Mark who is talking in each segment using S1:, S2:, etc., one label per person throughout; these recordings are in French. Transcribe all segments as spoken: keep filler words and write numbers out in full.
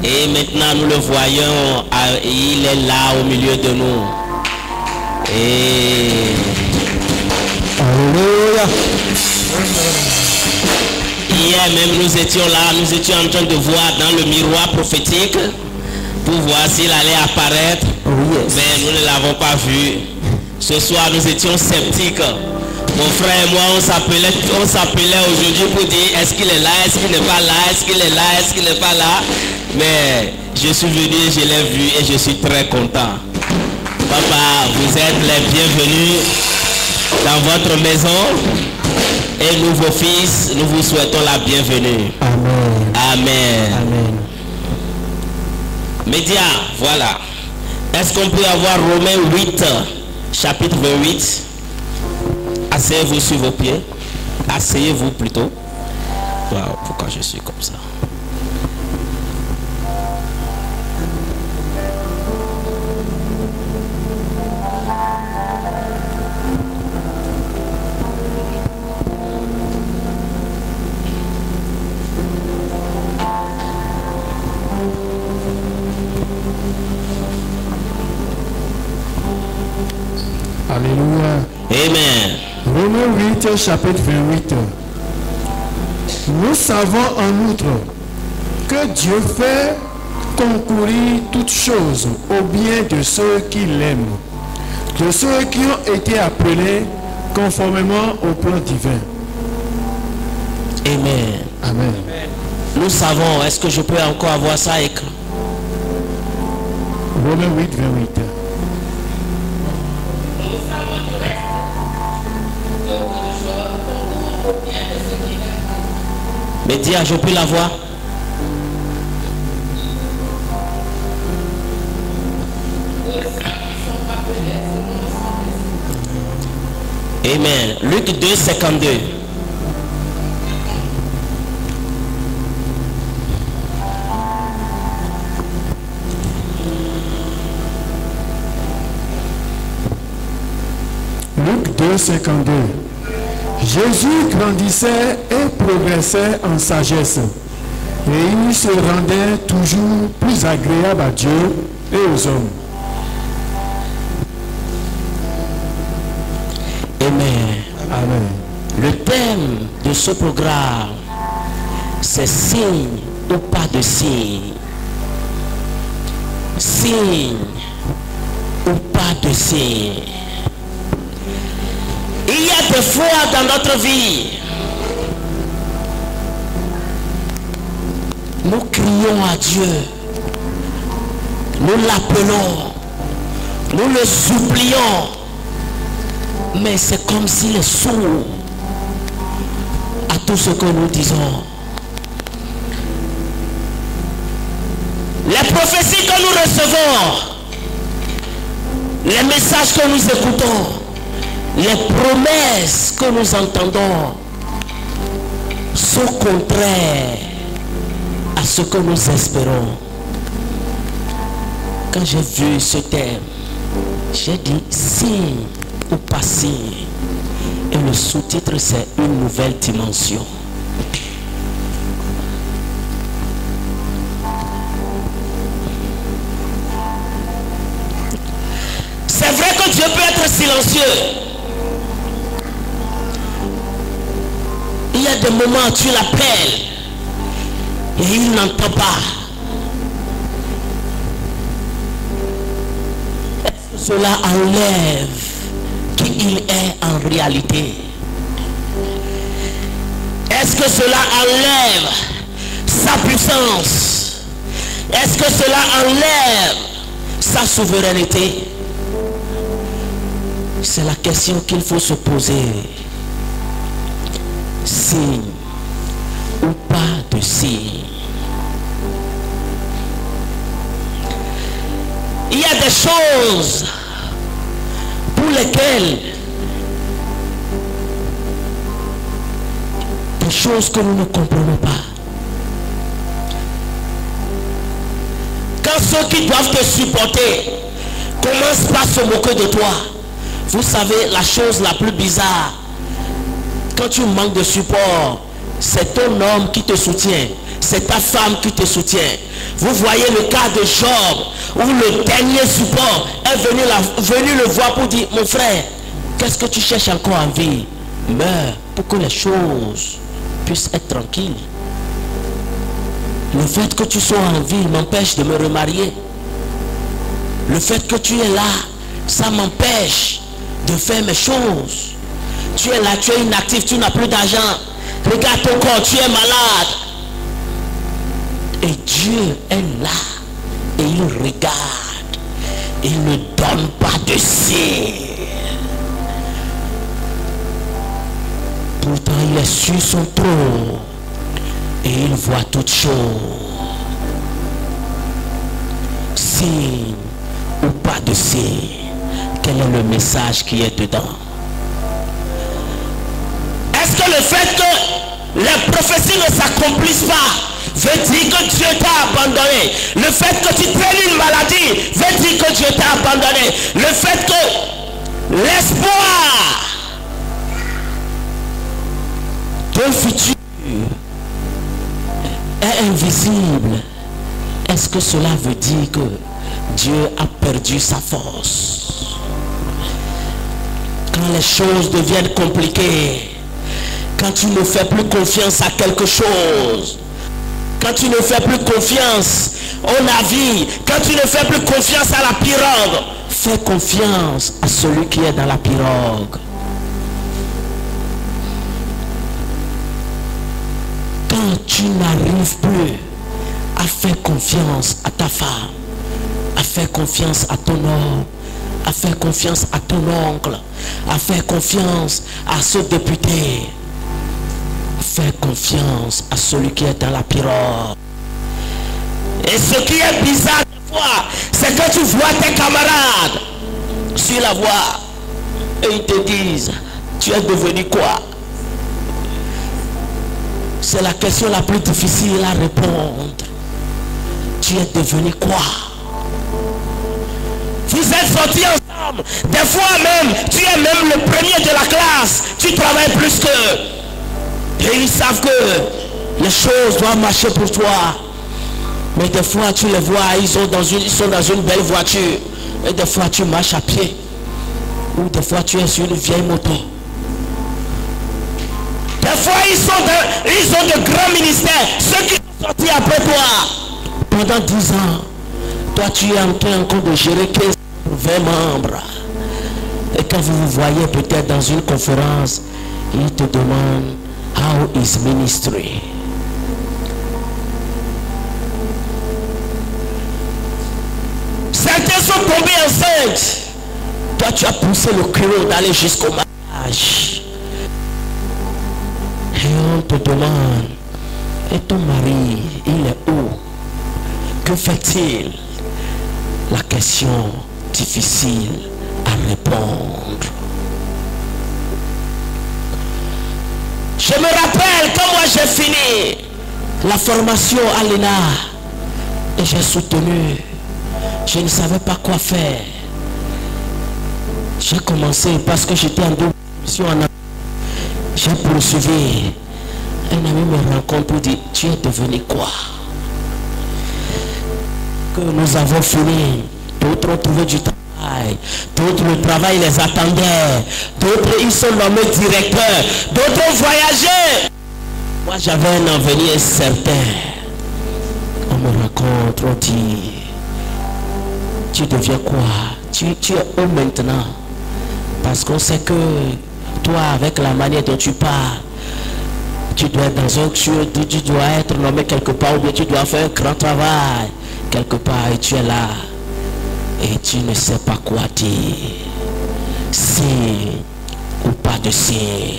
S1: Et maintenant nous le voyons, il est là au milieu de nous. Et
S2: Alléluia.
S1: hier même nous étions là, nous étions en train de voir dans le miroir prophétique pour voir s'il allait apparaître.
S2: Oh, yes.
S1: Mais nous ne l'avons pas vu. Ce soir nous étions sceptiques. Mon frère et moi on s'appelait on s'appelait aujourd'hui pour dire est-ce qu'il est là, est-ce qu'il n'est pas là, est-ce qu'il est là, est-ce qu'il n'est pas là. Mais je suis venu, je l'ai vu et je suis très content. Papa, vous êtes les bienvenus dans votre maison. Et nous, vos fils, nous vous souhaitons la bienvenue.
S2: Amen.
S1: Amen.
S2: Amen.
S1: Média, voilà. Est-ce qu'on peut avoir Romains huit, chapitre vingt-huit? Asseyez-vous sur vos pieds. Asseyez-vous plutôt. Wow, pourquoi je suis comme ça?
S2: Alléluia.
S1: Amen.
S2: Romains huit, chapitre vingt-huit. Nous savons en outre que Dieu fait concourir toutes choses au bien de ceux qui l'aiment, de ceux qui ont été appelés conformément au plan divin.
S1: Amen.
S2: Amen.
S1: Nous savons, est-ce que je peux encore avoir ça écrit?
S2: Romains huit, vingt-huit.
S1: Média, je peux la voir? Amen. Luc deux, cinquante-deux.
S2: Luc deux, cinquante-deux. Jésus grandissait et progressait en sagesse, et il se rendait toujours plus agréable à Dieu et aux hommes.
S1: Amen.
S2: Amen.
S1: Le thème de ce programme, c'est signe ou pas de signe. Signe ou pas de signe. Il y a des fois dans notre vie, nous crions à Dieu, nous l'appelons, nous le supplions, mais c'est comme s'il est sourd à tout ce que nous disons. Les prophéties que nous recevons, les messages que nous écoutons, les promesses que nous entendons sont contraires à ce que nous espérons. Quand j'ai vu ce thème, j'ai dit signe ou pas signe. Et le sous-titre c'est une nouvelle dimension. C'est vrai que Dieu peut être silencieux. Il y a des moments où tu l'appelles et il n'entend pas. Est-ce que cela enlève qui il est en réalité? Est-ce que cela enlève sa puissance? Est-ce que cela enlève sa souveraineté? C'est la question qu'il faut se poser. Signe ou pas de signe. Il y a des choses pour lesquelles, des choses que nous ne comprenons pas. Quand ceux qui doivent te supporter commencent par se moquer de toi, vous savez la chose la plus bizarre, quand tu manques de support, c'est ton homme qui te soutient. c'est ta femme qui te soutient. Vous voyez le cas de Job, où le dernier support est venu, la, venu le voir pour dire, mon frère, qu'est-ce que tu cherches encore en vie? Meurs pour que les choses puissent être tranquilles. Le fait que tu sois en vie m'empêche de me remarier. Le fait que tu es là, ça m'empêche de faire mes choses. Tu es là, tu es inactif, tu n'as plus d'argent. Regarde ton corps, tu es malade. Et Dieu est là. Et il regarde. Il ne donne pas de signe. Pourtant, il est sur son trône. Et il voit toutes choses. Signe ou pas de signe. Quel est le message qui est dedans? Est-ce que le fait que les prophéties ne s'accomplissent pas veut dire que Dieu t'a abandonné? Le fait que tu prennes une maladie veut dire que Dieu t'a abandonné? Le fait que l'espoir d'un futur est invisible, est-ce que cela veut dire que Dieu a perdu sa force? Quand les choses deviennent compliquées, quand tu ne fais plus confiance à quelque chose, quand tu ne fais plus confiance au navire, quand tu ne fais plus confiance à la pirogue, fais confiance à celui qui est dans la pirogue. Quand tu n'arrives plus à faire confiance à ta femme, à faire confiance à ton homme, à faire confiance à ton oncle, à faire confiance à ce député, fais confiance à celui qui est dans la pirogue. Et ce qui est bizarre des fois, c'est que tu vois tes camarades sur la voie et ils te disent, tu es devenu quoi? C'est la question la plus difficile à répondre. Tu es devenu quoi? Vous êtes sortis ensemble. Des fois même, tu es même le premier de la classe. Tu travailles plus qu'eux. Et ils savent que les choses doivent marcher pour toi. Mais des fois, tu les vois, ils sont dans une, ils sont dans une belle voiture. Et des fois, tu marches à pied. Ou des fois, tu es sur une vieille moto. Des fois, ils, sont de, ils ont de grands ministères. Ceux qui sont sortis après toi. Pendant dix ans, toi, tu es en train encore de gérer quinze, vingt membres. Et quand vous vous voyez peut-être dans une conférence, ils te demandent, how is ministry? Certains sont tombés enceintes. Toi, tu as poussé le créneau d'aller jusqu'au mariage. Et on te demande, et ton mari, il est où? Que fait-il? La question difficile à répondre. Je me rappelle quand moi j'ai fini la formation à l'E N A et j'ai soutenu. Je ne savais pas quoi faire. J'ai commencé parce que j'étais en double mission en Afrique. J'ai poursuivi. Un ami me rencontre pour dire, tu es devenu quoi? Que nous avons fini. D'autres ont trouvé du travail. D'autres, le travail les attendait. D'autres, ils sont nommés directeurs. D'autres ont voyagé. Moi, j'avais un avenir certain. On me rencontre, on dit, tu deviens quoi? Tu, tu es où maintenant? Parce qu'on sait que toi, avec la manière dont tu parles, tu dois être dans un tu, tu dois être nommé quelque part, ou bien tu dois faire un grand travail quelque part, et tu es là et tu ne sais pas quoi dire. Si ou pas de si.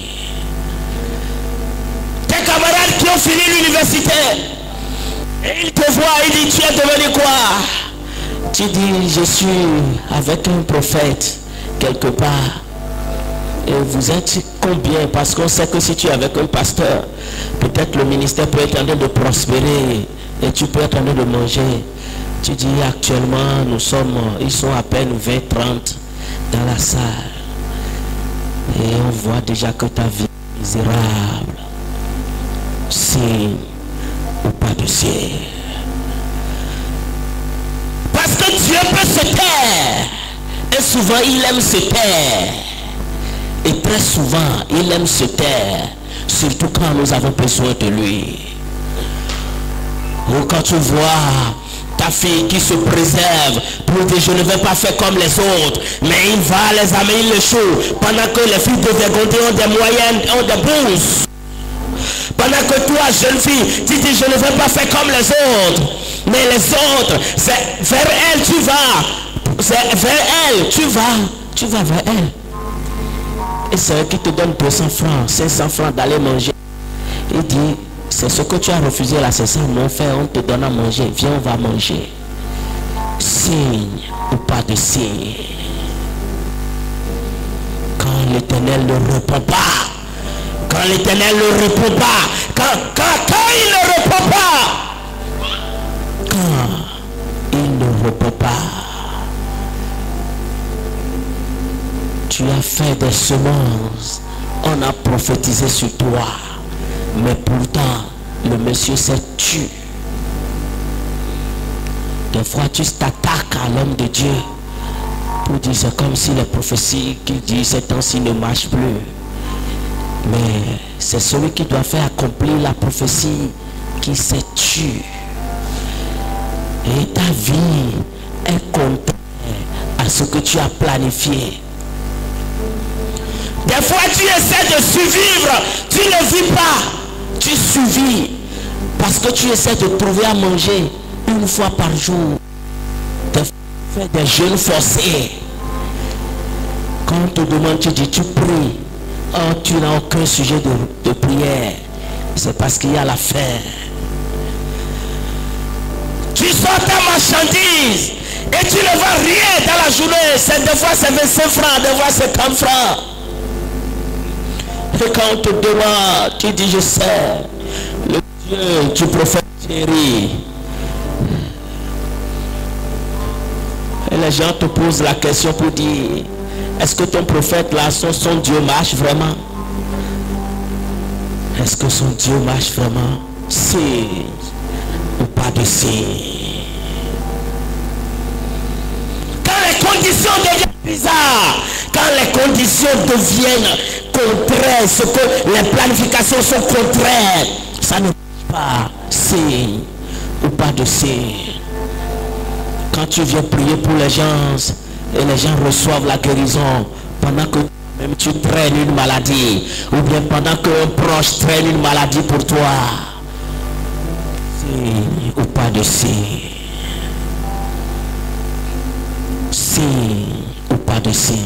S1: Tes camarades qui ont fini l'université, et ils te voient, ils disent, tu es devenu quoi? Tu dis, je suis avec un prophète quelque part. Et vous êtes combien? Parce qu'on sait que si tu es avec un pasteur, peut-être le ministère peut être en train de prospérer et tu peux être en train de manger. Tu dis, actuellement, nous sommes, ils sont à peine vingt, trente dans la salle. Et on voit déjà que ta vie est misérable. Signe ou pas de ciel. Parce que Dieu peut se taire. Et souvent il aime se taire. Et très souvent il aime se taire. Surtout quand nous avons besoin de lui. Ou quand tu vois ta fille qui se préserve pour dire je ne vais pas faire comme les autres, mais il va les amener le chaud pendant que les filles de Vergonté ont des moyennes, ont des bourses. Pendant que toi, jeune fille, tu dis je ne vais pas faire comme les autres, mais les autres, c'est vers elle tu vas, c'est vers elle tu vas, tu vas vers elle. Et c'est elle qui te donne deux cents francs, cinq cents francs d'aller manger. Il dit c'est ce que tu as refusé là, c'est ça, mon frère, on te donne à manger, viens on va manger. Signe ou pas de signe. Quand l'Éternel ne répond pas, quand l'Éternel ne répond pas, quand, quand, quand il ne répond pas, quand il ne répond pas, tu as fait des semences, on a prophétisé sur toi. Mais pourtant, le monsieur s'est tué. Des fois, tu t'attaques à l'homme de Dieu pour dire c'est comme si les prophéties qu'il dit ces temps-ci ne marchent plus. Mais c'est celui qui doit faire accomplir la prophétie qui s'est tué. Et ta vie est contraire à ce que tu as planifié. Des fois, tu essaies de survivre, tu ne vis pas. Tu survis parce que tu essaies de trouver à manger une fois par jour. Tu fais des jeûnes forcés. Quand on te demande, tu dis tu pries. Oh, tu n'as aucun sujet de, de prière. C'est parce qu'il y a la faim. Tu sors ta marchandise et tu ne vends rien dans la journée. C'est des fois c'est vingt-cinq francs, des fois c'est trente francs. Et quand on te demande, tu dis je sais, le Dieu du prophète Thierry. Et les gens te posent la question pour dire, est-ce que ton prophète là, son, son Dieu marche vraiment? Est-ce que son Dieu marche vraiment? Si ou pas de si. Quand les conditions deviennent bizarres, quand les conditions deviennent contraires, ce que les planifications sont contraires, ça ne marche pas. Si ou pas de si. Quand tu viens prier pour les gens et les gens reçoivent la guérison pendant que même tu traînes une maladie, ou bien pendant qu'un proche traîne une maladie pour toi, si ou pas de si. Si ou pas de si.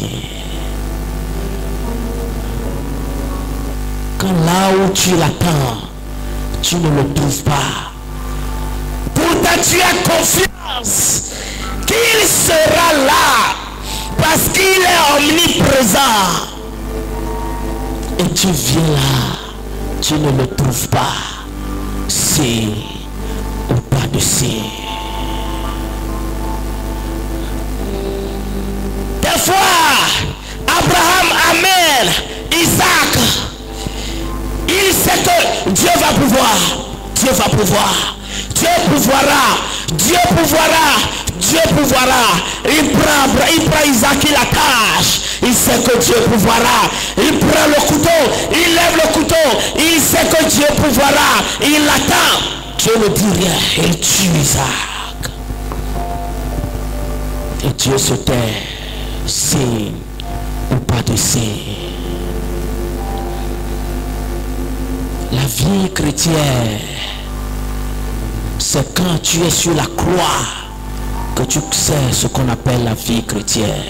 S1: Quand là où tu l'attends, tu ne le trouves pas. Pourtant tu as confiance qu'il sera là parce qu'il est omniprésent. Et tu viens là, tu ne le trouves pas. Si ou pas de si. Des fois, Abraham amène Isaac. Il sait que Dieu va pouvoir. Dieu va pouvoir. Dieu pouvoira. Dieu pouvoira. Dieu pouvoira. Il prend, il prend Isaac, il attache. Il sait que Dieu pouvoira. Il prend le couteau. Il lève le couteau. Il sait que Dieu pouvoira. Il l'attend. Dieu ne dit rien. Il tue Isaac. Et Dieu se tait. Signe ou pas de signe. La vie chrétienne, c'est quand tu es sur la croix que tu sais ce qu'on appelle la vie chrétienne.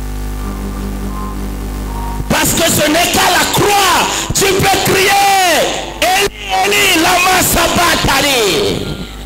S1: Parce que ce n'est qu'à la croix tu peux crier Eli Eli lama sabachthani.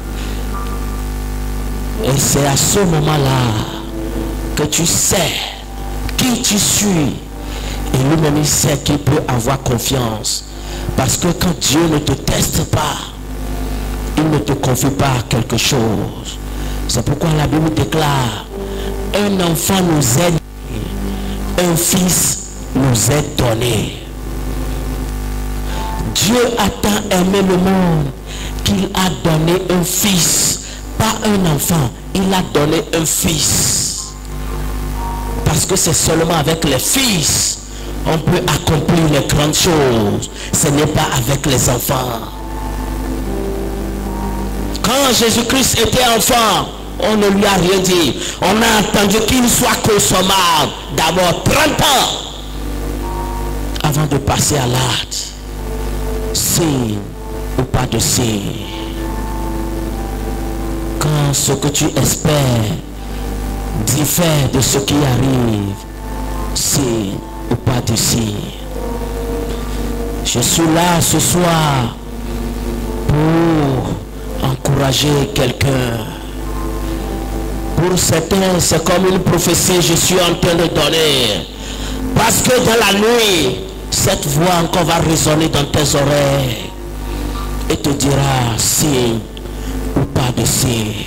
S1: Et c'est à ce moment-là que tu sais qui tu suis. Et lui-même il sait qu'il peut avoir confiance. Parce que quand Dieu ne te teste pas, il ne te confie pas quelque chose. C'est pourquoi la Bible déclare, un enfant nous est donné, un fils nous est donné. Dieu a tant aimé le monde qu'il a donné un fils, pas un enfant, il a donné un fils. Parce que c'est seulement avec les fils on peut accomplir les grandes choses. Ce n'est pas avec les enfants. Quand Jésus-Christ était enfant, on ne lui a rien dit. On a attendu qu'il soit consommable d'abord trente ans avant de passer à l'acte. Signe ou pas de signe. Quand ce que tu espères diffère de ce qui arrive, signe ou pas de signe. Je suis là ce soir pour encourager quelqu'un. Pour certains, c'est comme une prophétie, je suis en train de donner. Parce que dans la nuit, cette voix encore va résonner dans tes oreilles et te dira signe ou pas de signe.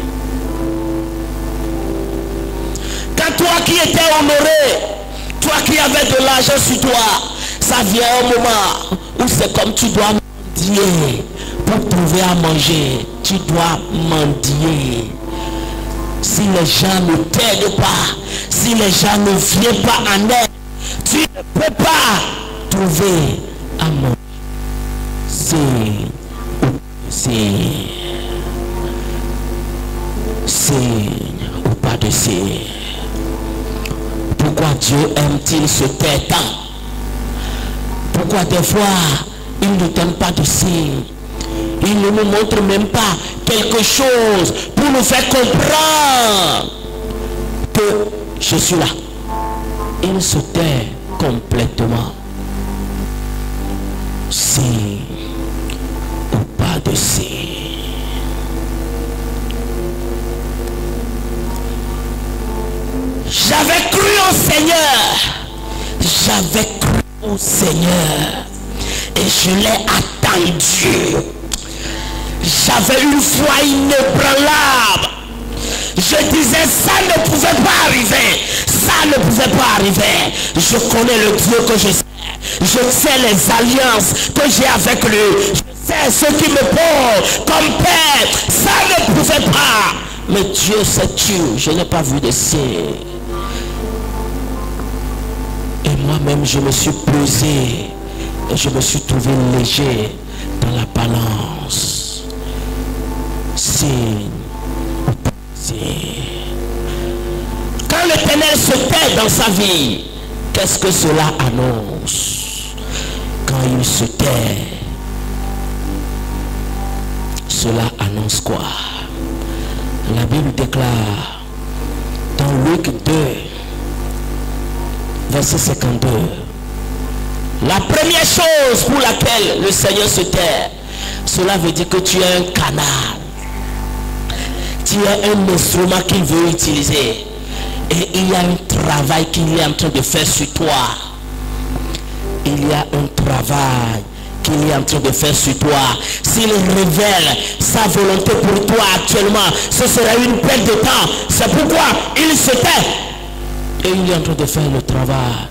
S1: Quand toi qui étais honoré, toi qui avais de l'argent sur toi, ça vient un moment où c'est comme tu dois mendier pour trouver à manger. Tu dois mendier. Si les gens ne t'aident pas, si les gens ne viennent pas en aide, tu ne peux pas trouver à manger. C'est signe. Signe ou pas de signe. Pourquoi Dieu aime-t-il se taire tant? Pourquoi des fois il ne donne pas de signe? Il ne nous montre même pas quelque chose pour nous faire comprendre que je suis là. Il se tait complètement. Signe ou pas de signe. J'avais cru au Seigneur. J'avais cru au Seigneur. Et je l'ai attendu. J'avais une foi inébranlable. Je disais, ça ne pouvait pas arriver. Ça ne pouvait pas arriver. Je connais le Dieu que je sais. Je sais les alliances que j'ai avec lui. Je sais ce qui me porte comme père. Ça ne pouvait pas. Mais Dieu s'est tué. Je n'ai pas vu de signe. Et moi-même, je me suis pesé. Et je me suis trouvé léger dans la balance. Signe ou pas signe. Quand l'Éternel se tait dans sa vie, qu'est-ce que cela annonce? Quand il se tait, cela annonce quoi? La Bible déclare dans Luc deux, verset cinquante-deux, la première chose pour laquelle le Seigneur se tait, cela veut dire que tu es un canal. Tu es un instrument qu'il veut utiliser. Et il y a un travail qu'il est en train de faire sur toi. Il y a un travail qu'il est en train de faire sur toi. S'il révèle sa volonté pour toi actuellement, ce serait une perte de temps. C'est pourquoi il se tait. Et il est en train de faire le travail.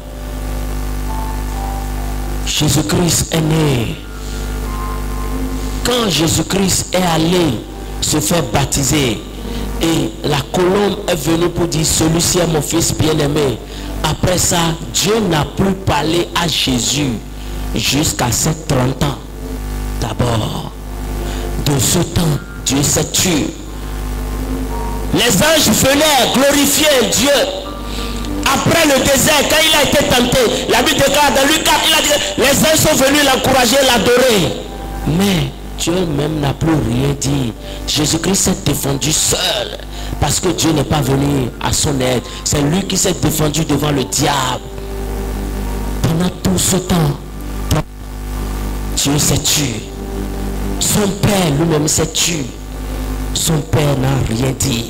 S1: Jésus-Christ est né. Quand Jésus-Christ est allé se faire baptiser, et la colombe est venue pour dire, celui-ci est mon fils bien-aimé. Après ça, Dieu n'a plus parlé à Jésus jusqu'à ses trente ans. D'abord, de ce temps, Dieu s'est tué. Les anges venaient glorifier Dieu. Après le désert, quand il a été tenté, la Bible déclare dans Luc quatre, il a dit, les anges sont venus l'encourager, l'adorer. Mais Dieu même n'a plus rien dit. Jésus-Christ s'est défendu seul. Parce que Dieu n'est pas venu à son aide. C'est lui qui s'est défendu devant le diable. Pendant tout ce temps, Dieu s'est tué. Son père lui-même s'est tué. Son père n'a rien dit.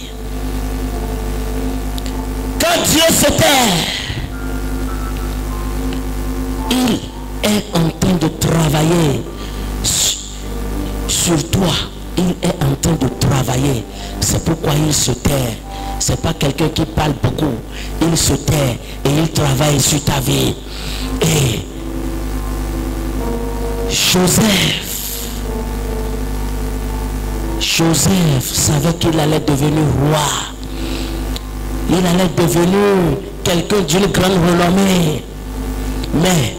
S1: Quand Dieu se tait, il est en train de travailler sur toi. Il est en train de travailler. C'est pourquoi il se tait. C'est pas quelqu'un qui parle beaucoup. Il se tait et il travaille sur ta vie. Et Joseph Joseph savait qu'il allait devenir roi. Il allait devenir quelqu'un d'une grande renommée. Mais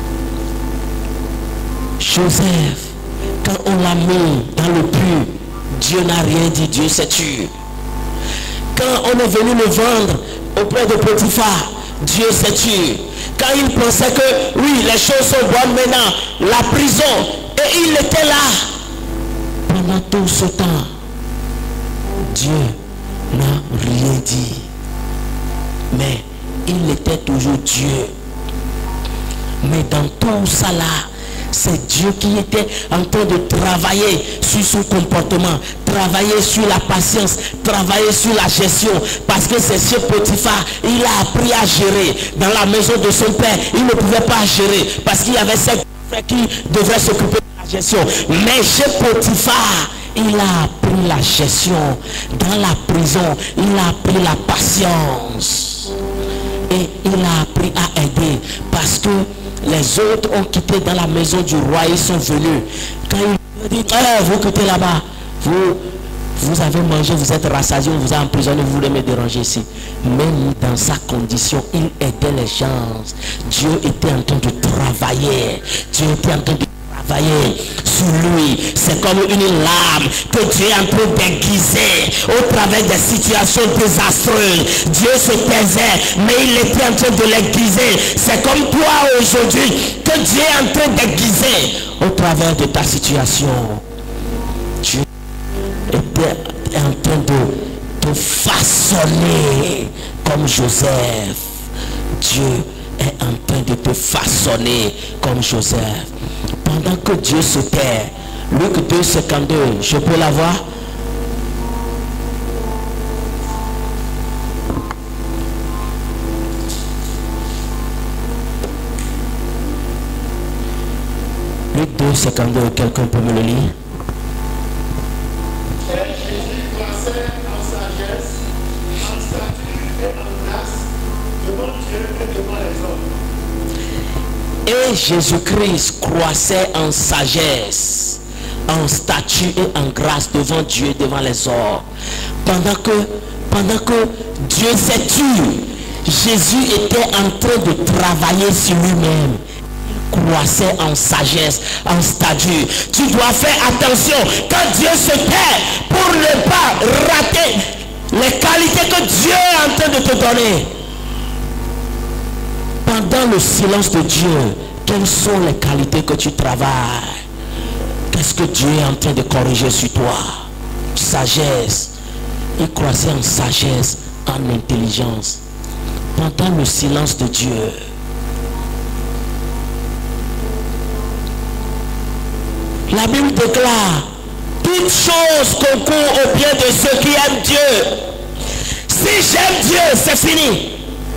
S1: Joseph, quand on l'a mis dans le puits, Dieu n'a rien dit, Dieu s'est tué. Quand on est venu le vendre auprès de Potiphar, Dieu s'est tué. Quand il pensait que oui, les choses sont bonnes maintenant, la prison, et il était là. Pendant tout ce temps, Dieu n'a rien dit. Mais il était toujours Dieu. Mais dans tout ça là, c'est Dieu qui était en train de travailler sur son comportement, travailler sur la patience, travailler sur la gestion. Parce que c'est chez Potiphar, il a appris à gérer. Dans la maison de son père, il ne pouvait pas gérer. Parce qu'il y avait ses frères qui devraient s'occuper de la gestion. Mais chez Potiphar, il a appris la gestion. Dans la prison, il a appris la patience. Et il a appris à aider. Parce que les autres ont quitté dans la maison du roi, ils sont venus. Quand il dit, eh, vous quittez là-bas, vous, vous avez mangé, vous êtes rassasié, on vous a emprisonné, vous voulez me déranger ici. Même dans sa condition, il aidait les gens. Dieu était en train de travailler. Dieu était en train de travailler sur lui. C'est comme une lame que Dieu est en train d'aiguiser au travers des situations désastreuses. Dieu se taisait, mais il était en train de l'aiguiser. C'est comme toi aujourd'hui que Dieu est en train d'aiguiser au travers de ta situation. Dieu était en train de te façonner comme Joseph. Dieu est en train de te façonner comme Joseph. Pendant que Dieu se tait, Luc deux, cinquante-deux, je peux l'avoir? Luc deux, cinquante-deux, quelqu'un peut me le lire?
S2: Et Jésus croissait en sagesse, en stature et en grâce devant Dieu et devant les hommes.
S1: Et Jésus-Christ croissait en sagesse, en statut et en grâce devant Dieu et devant les hommes. Pendant que, pendant que Dieu s'est tué, Jésus était en train de travailler sur lui-même. Il croissait en sagesse, en statut. Tu dois faire attention quand Dieu se tait pour ne pas rater les qualités que Dieu est en train de te donner. Dans le silence de Dieu, quelles sont les qualités que tu travailles? Qu'est-ce que Dieu est en train de corriger sur toi? Sagesse. Il croissait en sagesse, en intelligence. Pendant le silence de Dieu. La Bible déclare, toutes choses concourent au bien de ceux qui aiment Dieu. Si j'aime Dieu, c'est fini.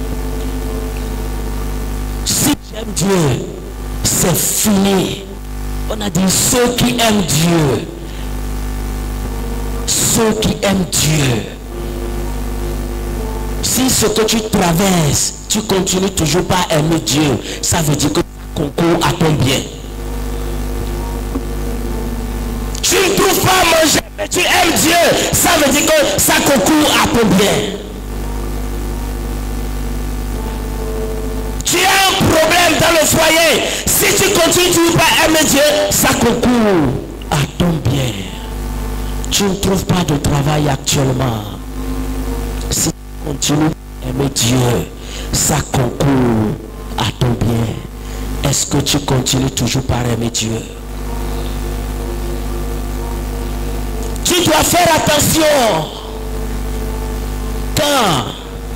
S1: Si j'aime Dieu, c'est fini. On a dit ceux qui aiment Dieu. Ceux qui aiment Dieu. Si ce que tu traverses, tu continues toujours pas à aimer Dieu, ça veut dire que ça concourt à ton bien. Tu ne trouves pas à manger, mais tu aimes Dieu, ça veut dire que ça concourt à ton bien. Tu as un problème dans le foyer. Si tu continues toujours pas à aimer Dieu, ça concourt à ton bien. Tu ne trouves pas de travail actuellement. Si tu continues à aimer Dieu, ça concourt à ton bien. Est-ce que tu continues toujours par aimer Dieu? Tu dois faire attention. Quand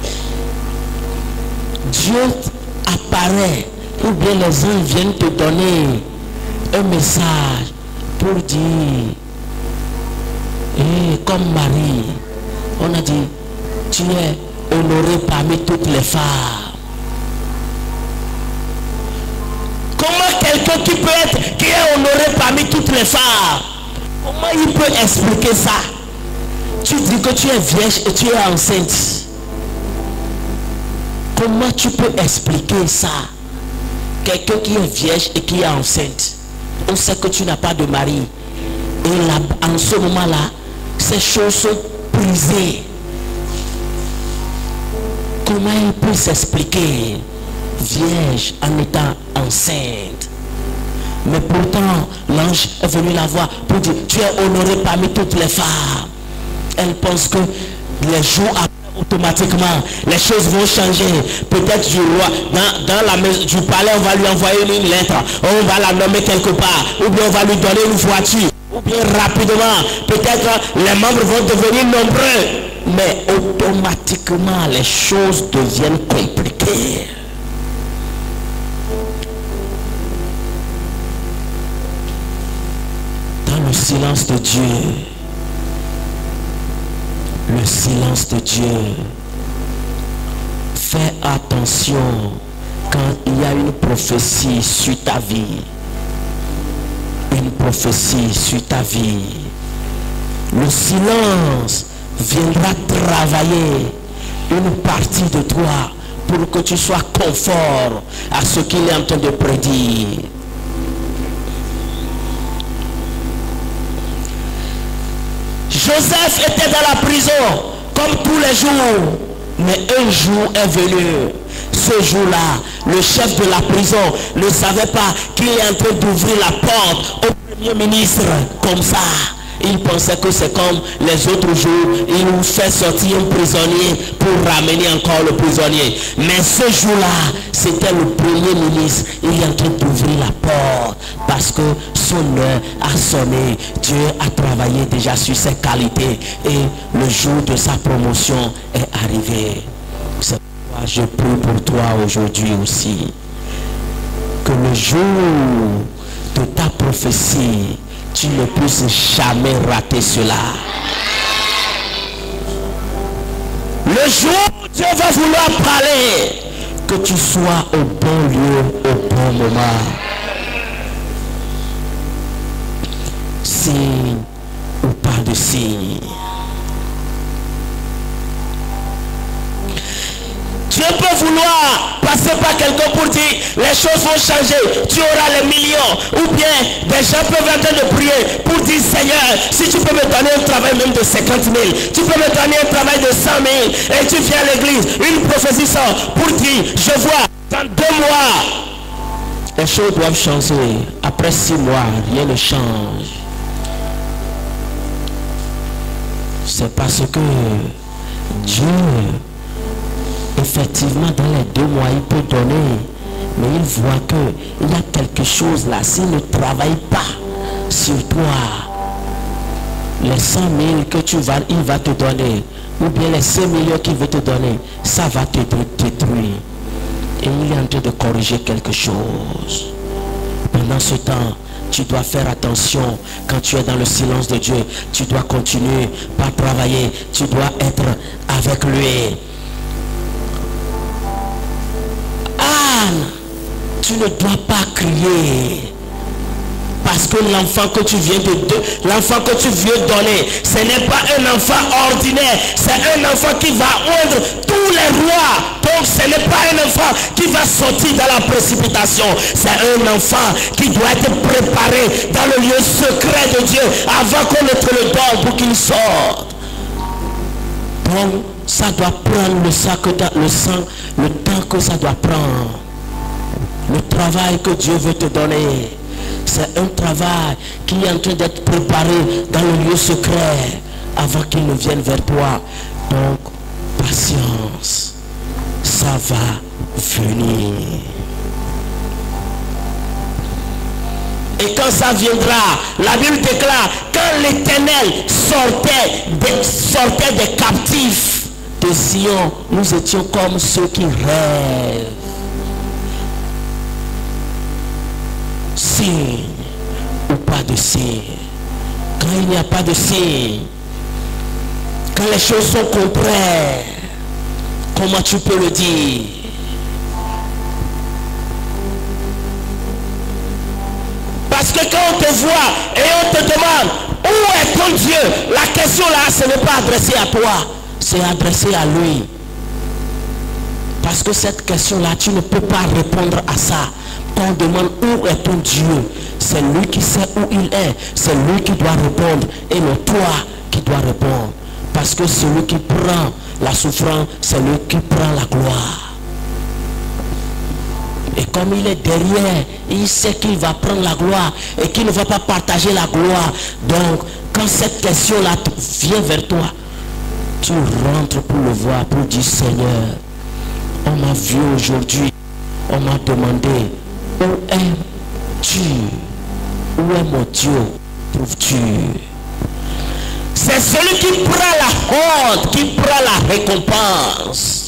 S1: Dieu apparaît, ou bien les uns viennent te donner un message pour dire, et comme Marie, on a dit, tu es honoré parmi toutes les femmes. Comment quelqu'un qui peut être, qui est honoré parmi toutes les femmes, comment il peut expliquer ça? Tu dis que tu es vierge et tu es enceinte. Comment tu peux expliquer ça? Quelqu'un qui est vierge et qui est enceinte. On sait que tu n'as pas de mari. Et là, en ce moment-là, ces choses sont brisées. Comment il peut s'expliquer vierge en étant enceinte? Mais pourtant, l'ange est venu la voir pour dire, tu es honorée parmi toutes les femmes. Elle pense que les jours après, automatiquement, les choses vont changer. Peut-être du roi, dans, dans la maison du palais, on va lui envoyer une lettre, on va la nommer quelque part, ou bien on va lui donner une voiture, ou bien rapidement, peut-être les membres vont devenir nombreux. Mais automatiquement, les choses deviennent compliquées. Dans le silence de Dieu, le silence de Dieu, fais attention quand il y a une prophétie sur ta vie. Une prophétie sur ta vie. Le silence viendra travailler une partie de toi pour que tu sois conforme à ce qu'il est en train de prédire. Joseph était dans la prison comme tous les jours, mais un jour est venu. Ce jour-là, le chef de la prison ne savait pas qu'il est en train d'ouvrir la porte au premier ministre comme ça. Il pensait que c'est comme les autres jours, il nous fait sortir un prisonnier pour ramener encore le prisonnier. Mais ce jour-là, c'était le premier ministre. Il est en train d'ouvrir la porte parce que son heure a sonné. Dieu a travaillé déjà sur ses qualités et le jour de sa promotion est arrivé. C'est pourquoi je prie pour toi aujourd'hui aussi. Que le jour de ta prophétie, tu ne puisses jamais rater cela. Le jour où Dieu va vouloir parler, que tu sois au bon lieu, au bon moment. Signe ou pas de signe. Dieu peut vouloir passer par quelqu'un pour dire les choses vont changer, tu auras les millions. Ou bien des gens peuvent être en train de prier pour dire Seigneur, si tu peux me donner un travail même de cinquante mille, tu peux me donner un travail de cent mille, et tu viens à l'église, une prophétie sort pour dire je vois dans deux mois les choses doivent changer. Après six mois, rien ne change. C'est parce que Dieu, effectivement, dans les deux mois, il peut donner, mais il voit qu'il y a quelque chose là. S'il ne travaille pas sur toi, les cent mille que tu vas, il va te donner, ou bien les cinq millions qu'il veut te donner, ça va te détruire. Et il est en train de corriger quelque chose. Pendant ce temps, tu dois faire attention. Quand tu es dans le silence de Dieu, tu dois continuer par travailler. Tu dois être avec lui. Tu ne dois pas crier. Parce que l'enfant que tu viens de l'enfant que tu viens donner, ce n'est pas un enfant ordinaire, c'est un enfant qui va oindre tous les rois. Donc ce n'est pas un enfant qui va sortir dans la précipitation, c'est un enfant qui doit être préparé dans le lieu secret de Dieu avant qu'on ne te le donne pour qu'il sorte. Donc ça doit prendre le, sac, le sang, le temps que ça doit prendre. Le travail que Dieu veut te donner, c'est un travail qui est en train d'être préparé dans le lieu secret avant qu'il ne vienne vers toi. Donc, patience, ça va venir. Et quand ça viendra, la Bible déclare, quand l'Éternel sortait des, sortait des captifs de Sion, nous étions comme ceux qui rêvent. Signe ou pas de signe. Quand il n'y a pas de signe, quand les choses sont contraires, comment tu peux le dire? Parce que quand on te voit et on te demande où est ton Dieu, la question là, ce n'est pas adressé à toi, c'est adressé à lui. Parce que cette question là, tu ne peux pas répondre à ça. On demande où est ton Dieu. C'est lui qui sait où il est. C'est lui qui doit répondre et non toi qui dois répondre. Parce que celui qui prend la souffrance, c'est lui qui prend la gloire. Et comme il est derrière, il sait qu'il va prendre la gloire et qu'il ne va pas partager la gloire. Donc, quand cette question-là vient vers toi, tu rentres pour le voir, pour dire Seigneur, on m'a vu aujourd'hui, on m'a demandé, où es-tu? Où est mon Dieu? Trouves-tu? C'est celui qui prend la honte, qui prend la récompense.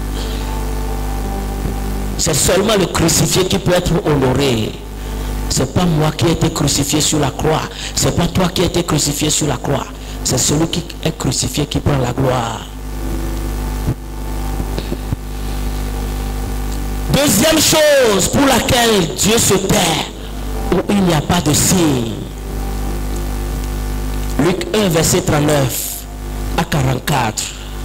S1: C'est seulement le crucifié qui peut être honoré. C'est pas moi qui ai été crucifié sur la croix. C'est pas toi qui as été crucifié sur la croix. C'est celui qui est crucifié qui prend la gloire. Deuxième chose pour laquelle Dieu se tait, où il n'y a pas de signe. Luc un, verset trente-neuf à quarante-quatre.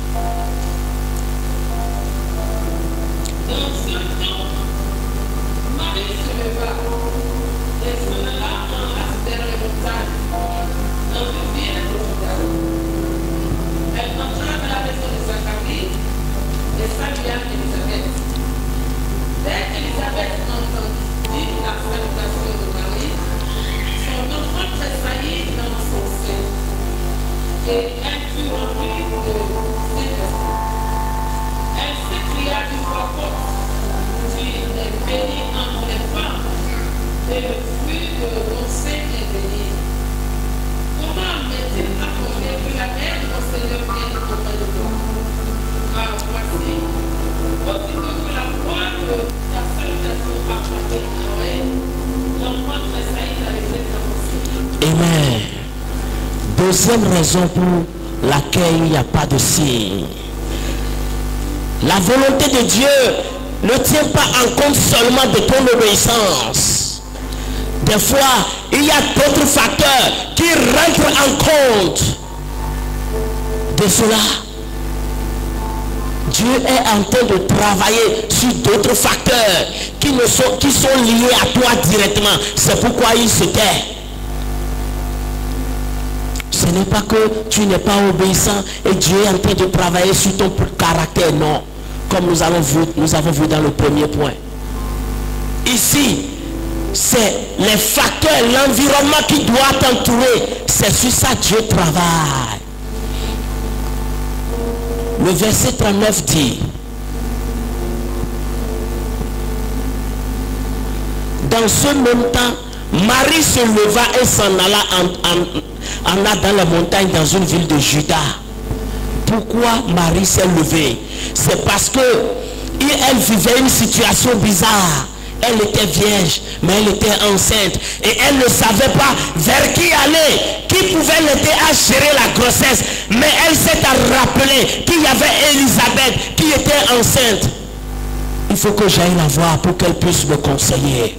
S3: Et elle fut remplie de Saint-Esprit. Elle s'écria d'une voix forte: Tu es bénie entre les femmes, et le fruit de ton sein est béni. Comment m'est-il accordé que la mère de mon Seigneur vienne auprès de toi? Car voici, aussitôt que la voix de ta salutation a frappé l'oreille, l'enfant tressaillit dans les yeux de mon Seigneur.
S1: Amen. Deuxième raison pour laquelle il n'y a pas de signe. La volonté de Dieu ne tient pas en compte seulement de ton obéissance. Des fois, il y a d'autres facteurs qui rentrent en compte de cela. Dieu est en train de travailler sur d'autres facteurs qui, ne sont, qui sont liés à toi directement. C'est pourquoi il se tait. Ce n'est pas que tu n'es pas obéissant et Dieu est en train de travailler sur ton caractère, non. Comme nous avons vu, nous avons vu dans le premier point. Ici, c'est les facteurs, l'environnement qui doit t'entourer. C'est sur ça que Dieu travaille. Le verset trente-neuf dit: dans ce même temps, Marie se leva et s'en alla en, en, en a dans la montagne dans une ville de Juda. Pourquoi Marie s'est levée? C'est parce que elle vivait une situation bizarre. Elle était vierge, mais elle était enceinte. Et elle ne savait pas vers qui aller, qui pouvait l'aider à gérer la grossesse. Mais elle s'est rappelée qu'il y avait Élisabeth qui était enceinte. Il faut que j'aille la voir pour qu'elle puisse me conseiller.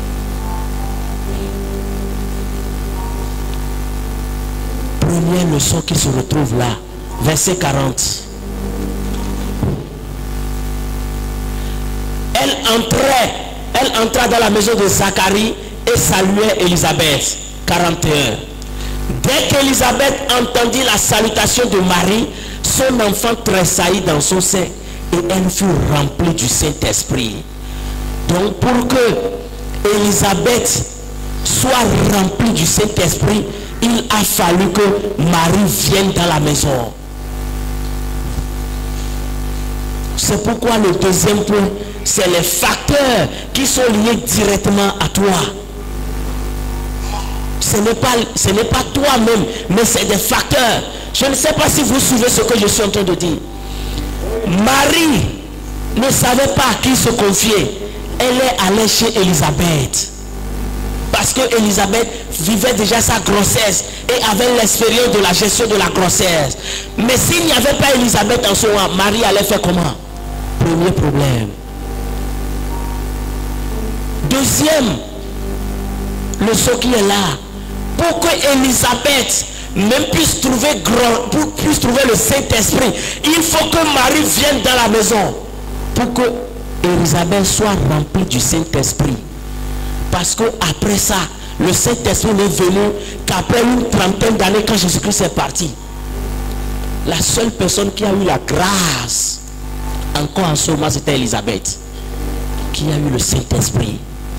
S1: Première leçon qui se retrouve là, verset quarante. Elle entrait, elle entra dans la maison de Zacharie et saluait Élisabeth. quarante et un. Dès qu'Élisabeth entendit la salutation de Marie, son enfant tressaillit dans son sein et elle fut remplie du Saint-Esprit. Donc pour que Élisabeth soit remplie du Saint-Esprit, il a fallu que Marie vienne dans la maison. C'est pourquoi le deuxième point, c'est les facteurs qui sont liés directement à toi. Ce n'est pas, ce n'est pas toi-même, mais c'est des facteurs. Je ne sais pas si vous suivez ce que je suis en train de dire. Marie ne savait pas à qui se confier. Elle est allée chez Élisabeth. Parce que Élisabeth vivait déjà sa grossesse et avait l'expérience de la gestion de la grossesse. Mais s'il n'y avait pas Élisabeth en ce moment, Marie allait faire comment? Premier problème. Deuxième leçon qui est là, pour que Élisabeth même puisse trouver, puisse trouver le Saint-Esprit, il faut que Marie vienne dans la maison pour que Élisabeth soit remplie du Saint-Esprit. Parce que après ça, le Saint-Esprit n'est venu qu'après une trentaine d'années quand Jésus-Christ est parti. La seule personne qui a eu la grâce encore en ce moment, c'était Élisabeth, qui a eu le Saint-Esprit.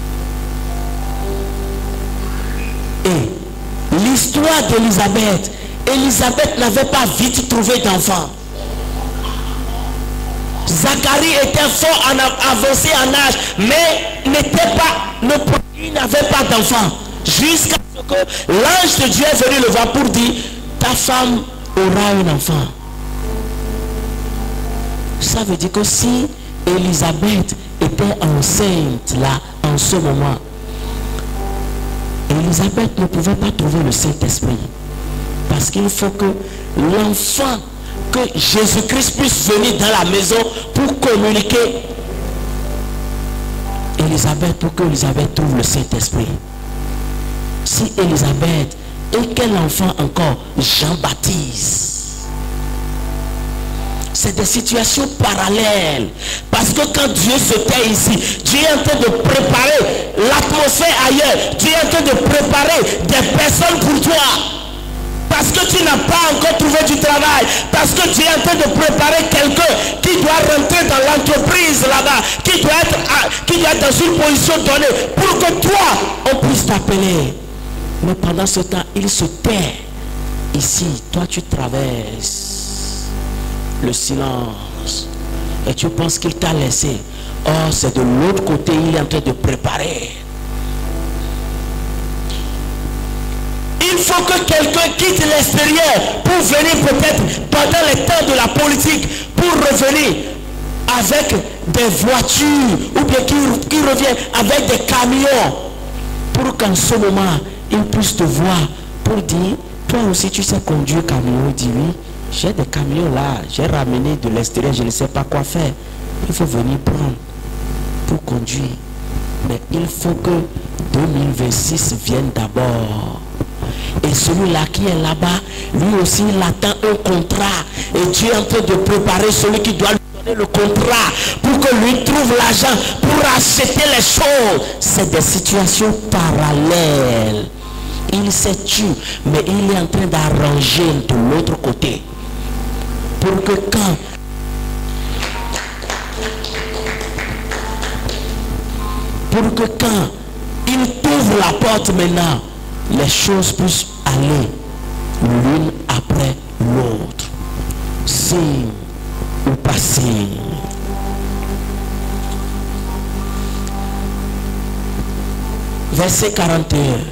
S1: Et l'histoire d'Élisabeth, Élisabeth n'avait pas vite trouvé d'enfant. Zacharie était fort en avancé en âge, mais n'était pas, ne, il n'avait pas d'enfant. Jusqu'à ce que l'ange de Dieu est venu le voir pour dire, ta femme aura un enfant. Ça veut dire que si Élisabeth était enceinte là, en ce moment, Élisabeth ne pouvait pas trouver le Saint-Esprit. Parce qu'il faut que l'enfant, que Jésus-Christ puisse venir dans la maison pour communiquer. Élisabeth, pour que Élisabeth trouve le Saint-Esprit. Si Élisabeth, et quel enfant encore? Jean-Baptiste. C'est des situations parallèles. Parce que quand Dieu se tait ici, Dieu est en train de préparer l'atmosphère ailleurs. Dieu est en train de préparer des personnes pour toi. Parce que tu n'as pas encore trouvé du travail. Parce que Dieu est en train de préparer quelqu'un qui doit rentrer dans l'entreprise là-bas. Qui doit être à, qui doit être dans une position donnée. Pour que toi, on puisse t'appeler. Mais pendant ce temps, il se tait. Ici, toi tu traverses le silence. Et tu penses qu'il t'a laissé. Or, c'est de l'autre côté, il est en train de préparer. Il faut que quelqu'un quitte l'extérieur pour venir peut-être pendant les temps de la politique, pour revenir avec des voitures ou bien qui, qui revient avec des camions, pour qu'en ce moment, il puisse te voir pour dire, toi aussi tu sais conduire camion. Il dit oui, j'ai des camions là, j'ai ramené de l'extérieur, je ne sais pas quoi faire. Il faut venir prendre pour conduire. Mais il faut que deux mille vingt-six vienne d'abord. Et celui-là qui est là-bas, lui aussi il attend un contrat. Et Dieu est en train de préparer celui qui doit lui donner le contrat pour que lui trouve l'argent pour acheter les choses. C'est des situations parallèles. Il s'est tué, mais il est en train d'arranger de l'autre côté. Pour que quand pour que quand il t'ouvre la porte maintenant, les choses puissent aller l'une après l'autre. Signe ou pas signe. Verset quarante et un.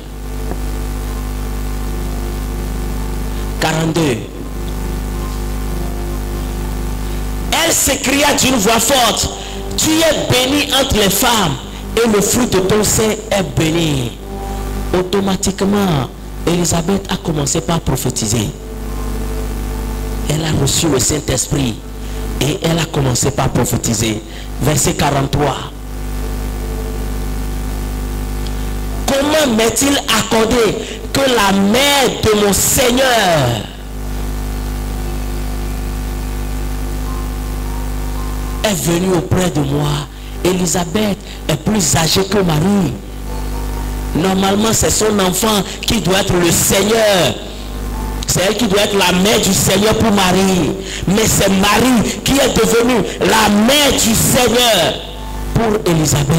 S1: quarante-deux. Elle s'écria d'une voix forte, tu es bénie entre les femmes et le fruit de ton sein est béni. Automatiquement, Élisabeth a commencé par prophétiser. Elle a reçu le Saint-Esprit et elle a commencé par prophétiser. Verset quarante-trois. Comment m'est-il accordé que la mère de mon Seigneur est venue auprès de moi? Élisabeth est plus âgée que Marie. Normalement, c'est son enfant qui doit être le Seigneur. C'est elle qui doit être la mère du Seigneur pour Marie. Mais c'est Marie qui est devenue la mère du Seigneur pour Élisabeth.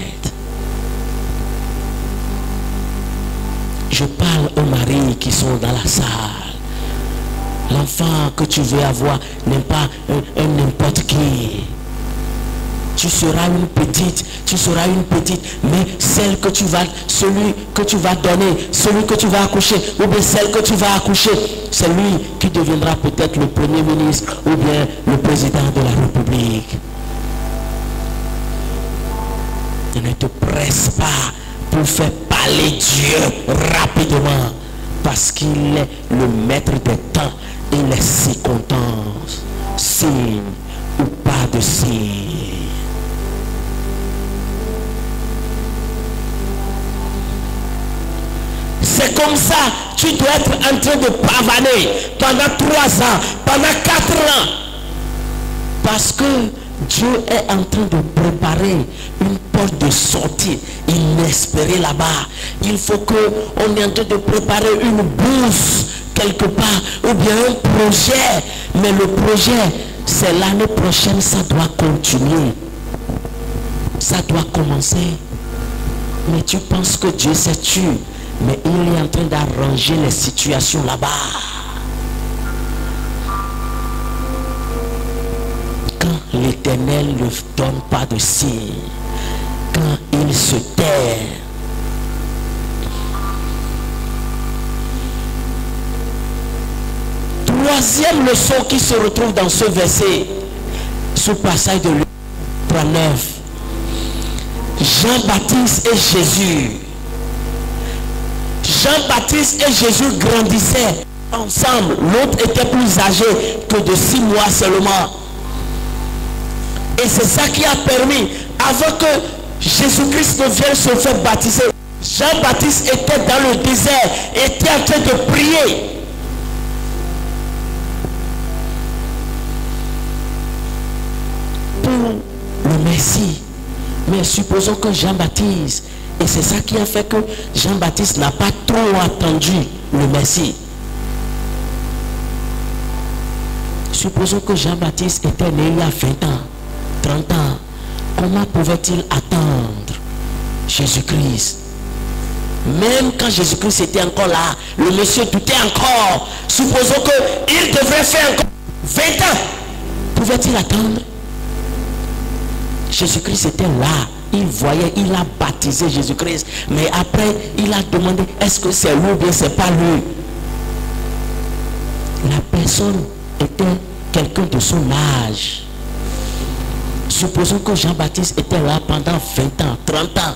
S1: Je parle aux maris qui sont dans la salle. L'enfant que tu veux avoir n'est pas un, un n'importe qui. Tu seras une petite, tu seras une petite, mais celle que tu vas, celui que tu vas donner, celui que tu vas accoucher, ou bien celle que tu vas accoucher, c'est lui qui deviendra peut-être le premier ministre ou bien le président de la République. Ne te presse pas pour faire parler Dieu rapidement, parce qu'il est le maître des temps et les circonstances. Signe ou pas de signe. C'est comme ça, tu dois être en train de pavaner pendant trois ans, pendant quatre ans. Parce que Dieu est en train de préparer une porte de sortie inespérée là-bas. Il faut qu'on est en train de préparer une bourse quelque part, ou bien un projet. Mais le projet, c'est l'année prochaine, ça doit continuer. Ça doit commencer. Mais tu penses que Dieu s'est tué, mais il est en train d'arranger les situations là-bas. Quand l'Éternel ne donne pas de signe, quand il se tait, troisième leçon qui se retrouve dans ce verset, ce passage de Luc trente-neuf. Jean-Baptiste et Jésus. Jean-Baptiste et Jésus grandissaient ensemble. L'autre était plus âgé que de six mois seulement. Et c'est ça qui a permis, avant que Jésus-Christ ne vienne se faire baptiser, Jean-Baptiste était dans le désert, était en train de prier. Pour le Messie. Mais supposons que Jean-Baptiste, et c'est ça qui a fait que Jean-Baptiste n'a pas trop attendu le Messie. Supposons que Jean-Baptiste était né il y a vingt ans, trente ans. Comment pouvait-il attendre Jésus-Christ? Même quand Jésus-Christ était encore là, le monsieur doutait encore. Supposons qu'il devrait faire encore vingt ans. Pouvait-il attendre? Jésus-Christ était là. Il voyait, il a baptisé Jésus-Christ. Mais après, il a demandé, est-ce que c'est lui ou bien c'est pas lui? La personne était quelqu'un de son âge. Supposons que Jean-Baptiste était là pendant vingt ans, trente ans.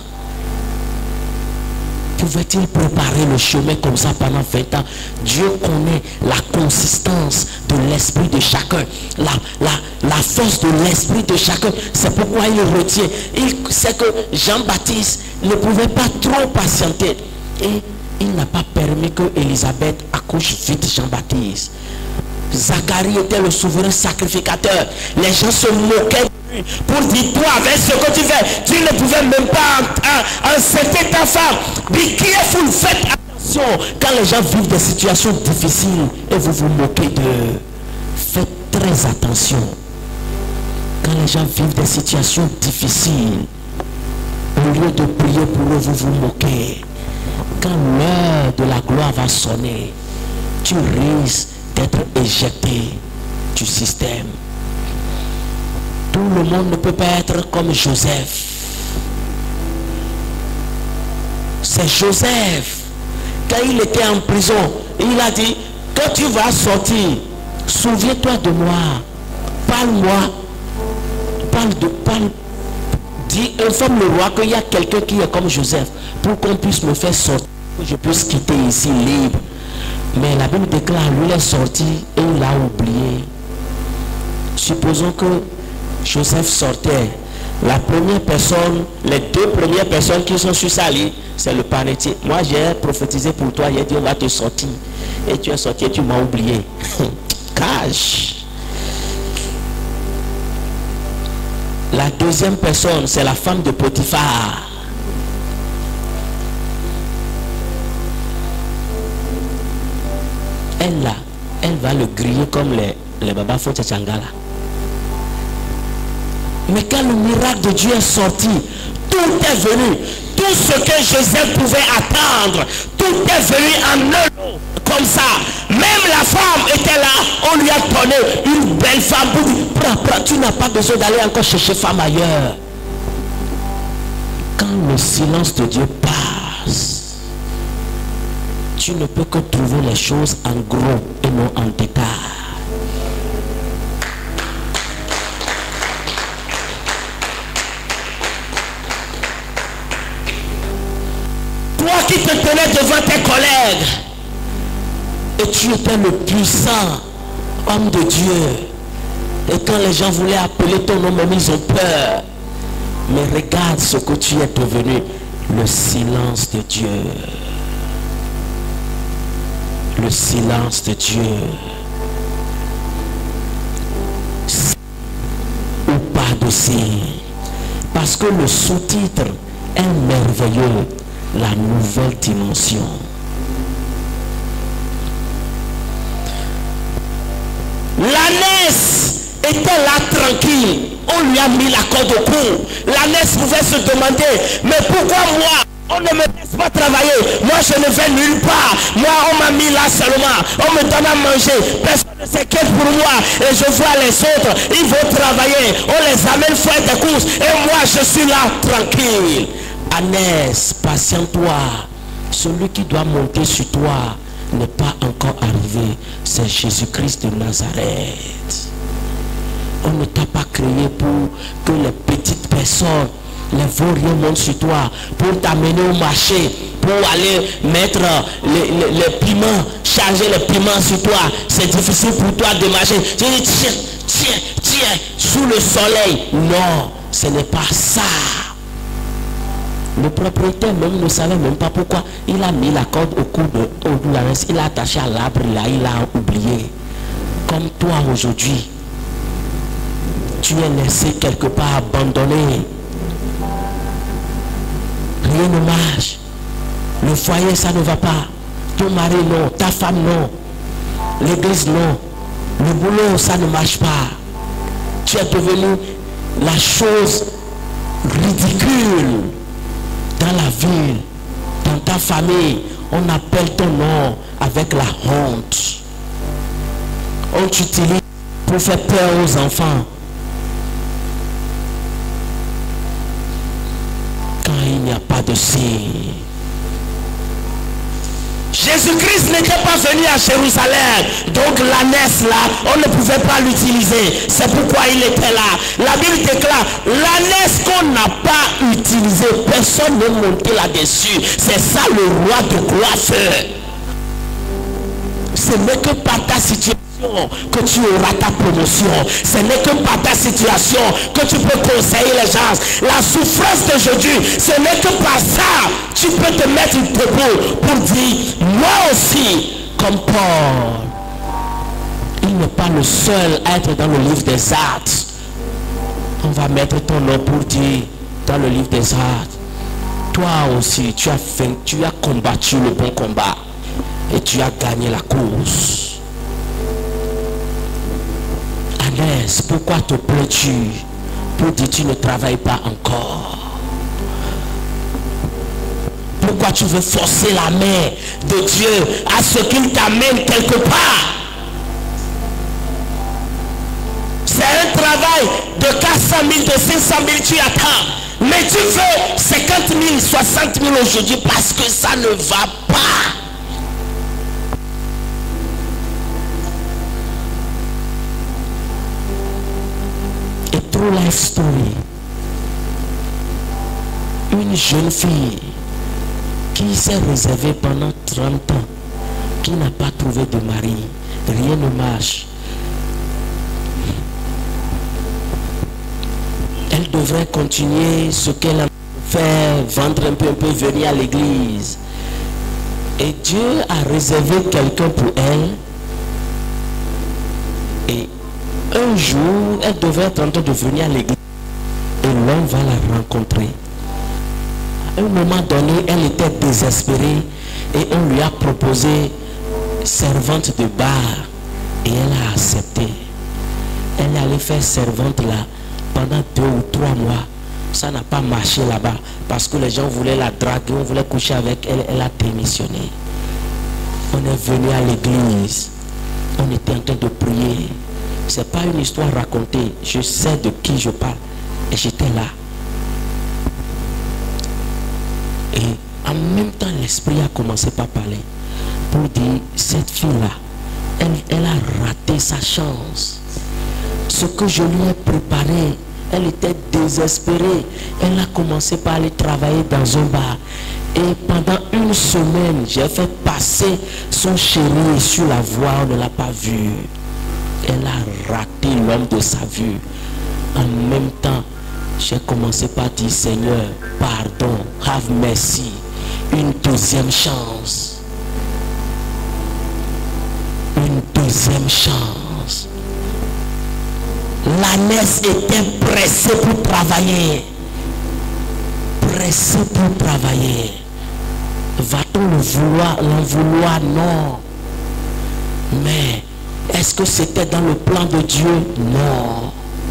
S1: Pouvait-il préparer le chemin comme ça pendant vingt ans? Dieu connaît la consistance de l'esprit de chacun, la, la, la force de l'esprit de chacun. C'est pourquoi il retient. Il sait que Jean-Baptiste ne pouvait pas trop patienter. Et il n'a pas permis que Élisabeth accouche vite Jean-Baptiste. Zacharie était le souverain sacrificateur. Les gens se moquaient de lui pour dire, toi avec ce que tu fais, tu ne pouvais même pas enceinter ta femme. Be careful, faites attention. Quand les gens vivent des situations difficiles et vous vous moquez d'eux, faites très attention. Quand les gens vivent des situations difficiles, au lieu de prier pour eux, vous vous moquez. Quand l'heure de la gloire va sonner, tu risques d'être éjecté du système. Tout le monde ne peut pas être comme Joseph. C'est Joseph. Quand il était en prison, il a dit, quand tu vas sortir, souviens-toi de moi. Parle-moi. Parle de... Parle. Dis, informe le roi qu'il y a quelqu'un qui est comme Joseph, pour qu'on puisse me faire sortir, que je puisse quitter ici libre. Mais la Bible déclare, lui est sorti et il l'a oublié. Supposons que Joseph sortait. La première personne, les deux premières personnes qui sont sur sa lit, c'est le panetier. Moi, j'ai prophétisé pour toi, j'ai dit on va te sortir. Et tu es sorti et tu m'as oublié. Cache. La deuxième personne, c'est la femme de Potiphar. Elle là, elle va le griller comme les, les babas Fotchangala. Mais quand le miracle de Dieu est sorti, tout est venu. Tout ce que Joseph pouvait attendre, tout est venu en un lot, comme ça. Même la femme était là, on lui a donné une belle femme pour dire, tu n'as pas besoin d'aller encore chercher femme ailleurs. Quand le silence de Dieu passe, tu ne peux que trouver les choses en gros et non en détail. Toi qui te tenais devant tes collègues et tu étais le puissant homme de Dieu, et quand les gens voulaient appeler ton nom, même ils ont peur. Mais regarde ce que tu es devenu, le silence de Dieu. Le silence de Dieu. Ou pardon. aussi. Parce que le sous-titre est merveilleux. La nouvelle dimension. L'ânesse était là tranquille. On lui a mis la corde au cou. L'ânesse pouvait se demander, mais pourquoi moi? On ne me laisse pas travailler. Moi je ne vais nulle part. Moi on m'a mis là seulement. On me donne à manger. Personne ne s'inquiète pour moi. Et je vois les autres. Ils vont travailler. On les amène faire des courses. Et moi je suis là tranquille. Ânesse, patiente-toi. Celui qui doit monter sur toi n'est pas encore arrivé. C'est Jésus-Christ de Nazareth. On ne t'a pas créé pour que les petites personnes, les vauriens montent sur toi, pour t'amener au marché, pour aller mettre les, les, les piments, charger les piments sur toi. C'est difficile pour toi de marcher. Tu dis tiens, tiens, tiens, sous le soleil. Non, ce n'est pas ça. Le propriétaire même ne savait même pas pourquoi il a mis la corde au cou de, au de l'ânesse. Il a attaché à l'arbre là, il a oublié. Comme toi aujourd'hui, tu es laissé quelque part abandonné. Rien ne marche. Le foyer, ça ne va pas. Ton mari, non. Ta femme, non. L'église, non. Le boulot, ça ne marche pas. Tu es devenu la chose ridicule dans la ville, dans ta famille. On appelle ton nom avec la honte. On t'utilise pour faire peur aux enfants. Quand il n'y a pas de signe. Jésus-Christ n'était pas venu à Jérusalem. Donc l'ânesse là, on ne pouvait pas l'utiliser. C'est pourquoi il était là. La Bible déclare, l'ânesse qu'on n'a pas utilisée, personne ne montait là-dessus. C'est ça le roi de gloire. Ce n'est que par ta situation que tu auras ta promotion. Ce n'est que par ta situation que tu peux conseiller les gens. La souffrance d'aujourd'hui, ce n'est que par ça tu peux te mettre debout pour dire, moi aussi, comme Paul. Il n'est pas le seul à être dans le livre des Actes. On va mettre ton nom pour dire dans le livre des Actes. Toi aussi, tu as fait, tu as combattu le bon combat et tu as gagné la course. Ânesse, pourquoi te plains-tu pour dire tu ne travailles pas encore? Pourquoi tu veux forcer la main de Dieu à ce qu'il t'amène quelque part? C'est un travail de quatre cent mille, de cinq cent mille, tu attends. Mais tu veux cinquante mille, soixante mille aujourd'hui parce que ça ne va pas. True life story. Une jeune fille qui s'est réservée pendant trente ans, qui n'a pas trouvé de mari, rien ne marche. Elle devrait continuer ce qu'elle a fait, vendre un peu, un peu, venir à l'église. Et Dieu a réservé quelqu'un pour elle. Et un jour, elle devait être en train de venir à l'église et l'homme va la rencontrer. À un moment donné, elle était désespérée et on lui a proposé servante de bar et elle a accepté. Elle est allée faire servante là pendant deux ou trois mois. Ça n'a pas marché là-bas parce que les gens voulaient la draguer, on voulait coucher avec elle, elle a démissionné. On est venu à l'église, on était en train de prier. C'est pas une histoire racontée. Je sais de qui je parle. Et j'étais là. Et en même temps, l'esprit a commencé par parler. Pour dire, cette fille-là, elle, elle a raté sa chance. Ce que je lui ai préparé, elle était désespérée. Elle a commencé par aller travailler dans un bar. Et pendant une semaine, j'ai fait passer son chéri sur la voie, on ne l'a pas vu. Elle a raté l'homme de sa vue. En même temps, j'ai commencé par dire, Seigneur, pardon, have mercy. Une deuxième chance. Une deuxième chance. L'ânesse était pressée pour travailler. Pressée pour travailler. Va-t-on le vouloir, l'en vouloir? Non. Mais est-ce que c'était dans le plan de Dieu? Non.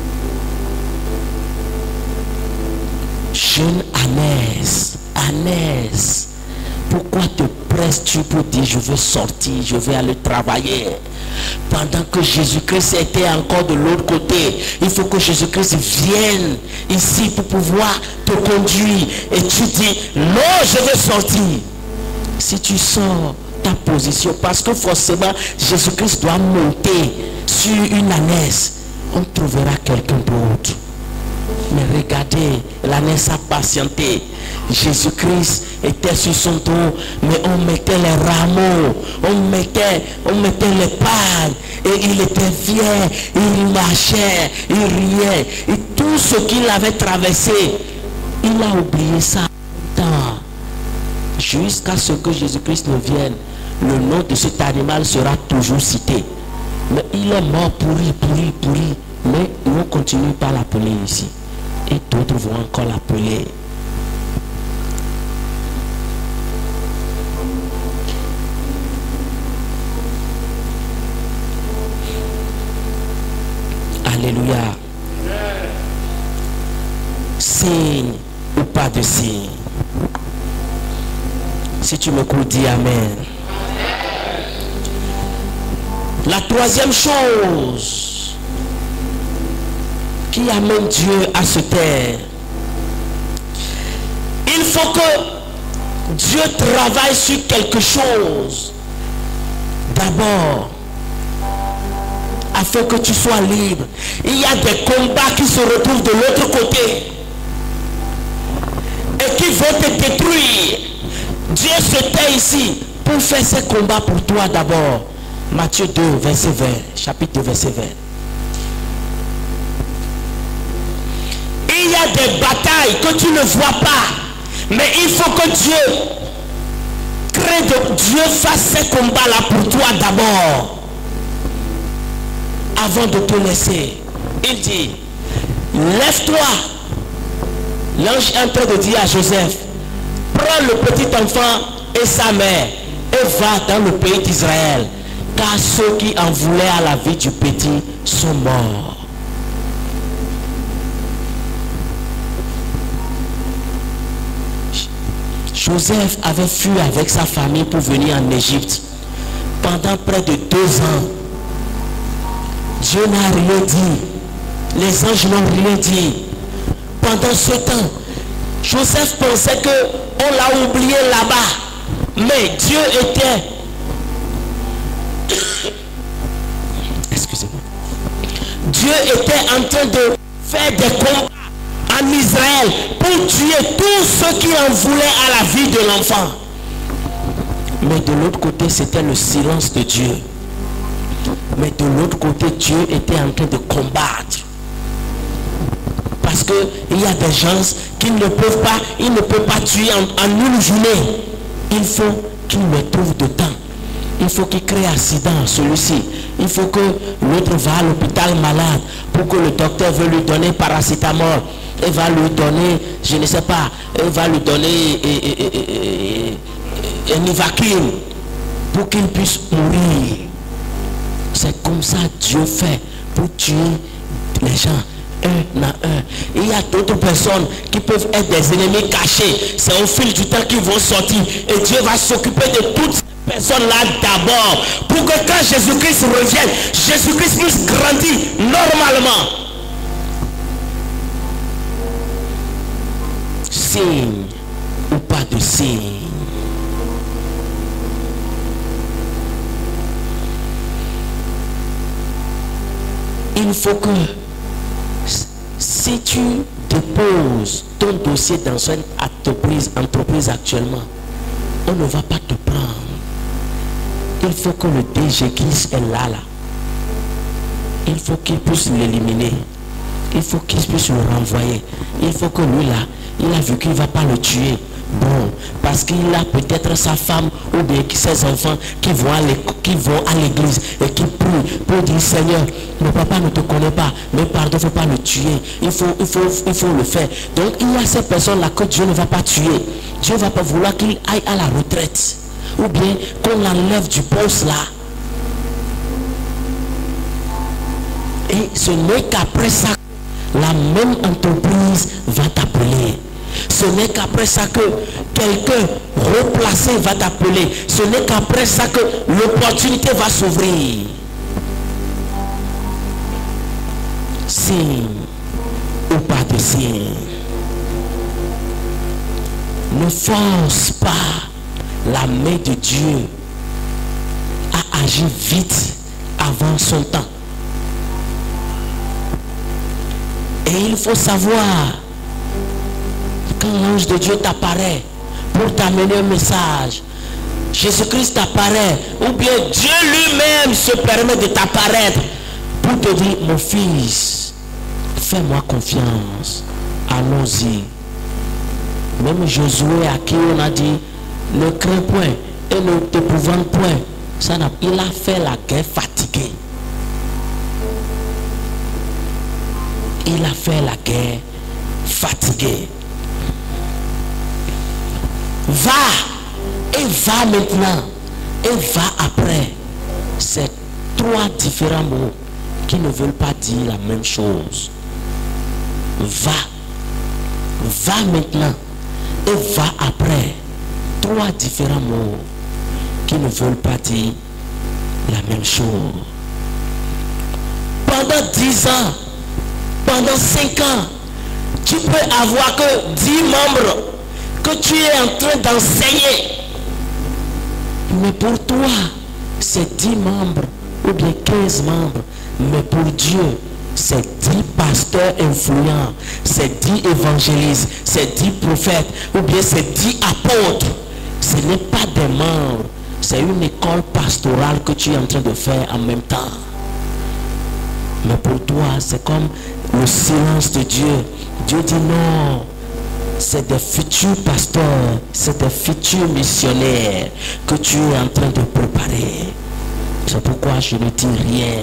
S1: Jeune ânesse, ânesse, pourquoi te presses-tu pour dire je veux sortir, je vais aller travailler? Pendant que Jésus-Christ était encore de l'autre côté, il faut que Jésus-Christ vienne ici pour pouvoir te conduire. Et tu dis non, je veux sortir. Si tu sors ta position, parce que forcément Jésus-Christ doit monter sur une ânesse, on trouvera quelqu'un d'autre. Mais regardez, l'ânesse a patienté. Jésus-Christ était sur son dos, mais on mettait les rameaux, on mettait, on mettait les pagnes, et il était fier, il marchait, il riait, et tout ce qu'il avait traversé, il a oublié ça. Jusqu'à ce que Jésus-Christ ne vienne, le nom de cet animal sera toujours cité. Mais il est mort pourri, pourri, pourri. Mais on continue par l'appeler ici. Et d'autres vont encore l'appeler. Alléluia. Signe ou pas de signe? Si tu m'écoutes, dis Amen. La troisième chose qui amène Dieu à se taire, il faut que Dieu travaille sur quelque chose d'abord afin que tu sois libre. Il y a des combats qui se retrouvent de l'autre côté et qui vont te détruire. Dieu se tait ici pour faire ces combats pour toi d'abord. Matthieu deux, verset vingt, chapitre deux, verset vingt. Il y a des batailles que tu ne vois pas, mais il faut que Dieu crée de Dieu fasse ces combats-là pour toi d'abord, avant de te laisser. Il dit, lève-toi. L'ange est en train de dire à Joseph, prends le petit enfant et sa mère et va dans le pays d'Israël, car ceux qui en voulaient à la vie du petit sont morts. Joseph avait fui avec sa famille pour venir en Égypte pendant près de deux ans. Dieu n'a rien dit, les anges n'ont rien dit. Pendant ce temps, Joseph pensait que on l'a oublié là-bas, mais Dieu était, excusez-moi, Dieu était en train de faire des combats en Israël pour tuer tous ceux qui en voulaient à la vie de l'enfant. Mais de l'autre côté, c'était le silence de Dieu. Mais de l'autre côté, Dieu était en train de combattre. Parce qu'il y a des gens qui ne peuvent pas, ils ne peuvent pas tuer en, en une journée. Il faut qu'ils le trouvent de temps. Il faut qu'il crée accident, celui-ci. Il faut que l'autre va à l'hôpital malade pour que le docteur veut lui donner paracétamol. Et va lui donner, je ne sais pas, il va lui donner un Nivaquine pour qu'il puisse mourir. C'est comme ça Dieu fait pour tuer les gens un à un. Il y a d'autres personnes qui peuvent être des ennemis cachés. C'est au fil du temps qu'ils vont sortir. Et Dieu va s'occuper de toutes ces personnes-là d'abord. Pour que quand Jésus-Christ revienne, Jésus-Christ puisse grandir normalement. Signe ou pas de signe. Il faut que si tu déposes ton dossier dans une entreprise, entreprise actuellement, on ne va pas te prendre. Il faut que le D G qui est là, là, il faut qu'il puisse l'éliminer. il faut qu'il puisse le renvoyer. Il faut que lui là, il a vu qu'il ne va pas le tuer. Bon, parce qu'il a peut-être sa femme ou bien ses enfants qui vont à l'église et qui prient pour dire Seigneur, mon papa ne te connaît pas, mais pardon, il ne faut pas le tuer. Il faut, il faut, il faut le faire. Donc il y a ces personnes-là que Dieu ne va pas tuer. Dieu ne va pas vouloir qu'il aille à la retraite. Ou bien qu'on l'enlève du poste là. Et ce n'est qu'après ça la même entreprise va t'appeler. Ce n'est qu'après ça que quelqu'un replacé va t'appeler. Ce n'est qu'après ça que l'opportunité va s'ouvrir. Signe ou pas de signe. Ne force pas la main de Dieu à agir vite avant son temps. Et il faut savoir, quand l'ange de Dieu t'apparaît pour t'amener un message, Jésus-Christ t'apparaît, ou bien Dieu lui-même se permet de t'apparaître pour te dire, mon fils, fais-moi confiance, allons-y. Même Josué à qui on a dit, ne crains point et ne t'épouvante point, ça n'a, il a fait la guerre fatigué. Il a fait la guerre fatigué. Va et va maintenant et va après. C'est trois différents mots qui ne veulent pas dire la même chose. Va, va maintenant et va après. Trois différents mots qui ne veulent pas dire la même chose. Pendant dix ans, pendant cinq ans, tu peux avoir que dix membres que tu es en train d'enseigner. Mais pour toi, c'est dix membres ou bien quinze membres. Mais pour Dieu, c'est dix pasteurs influents, c'est dix évangélistes, c'est dix prophètes ou bien c'est dix apôtres. Ce n'est pas des membres, c'est une école pastorale que tu es en train de faire en même temps. Mais pour toi, c'est comme le silence de Dieu. Dieu dit non, c'est des futurs pasteurs, c'est des futurs missionnaires que tu es en train de préparer. C'est pourquoi je ne dis rien.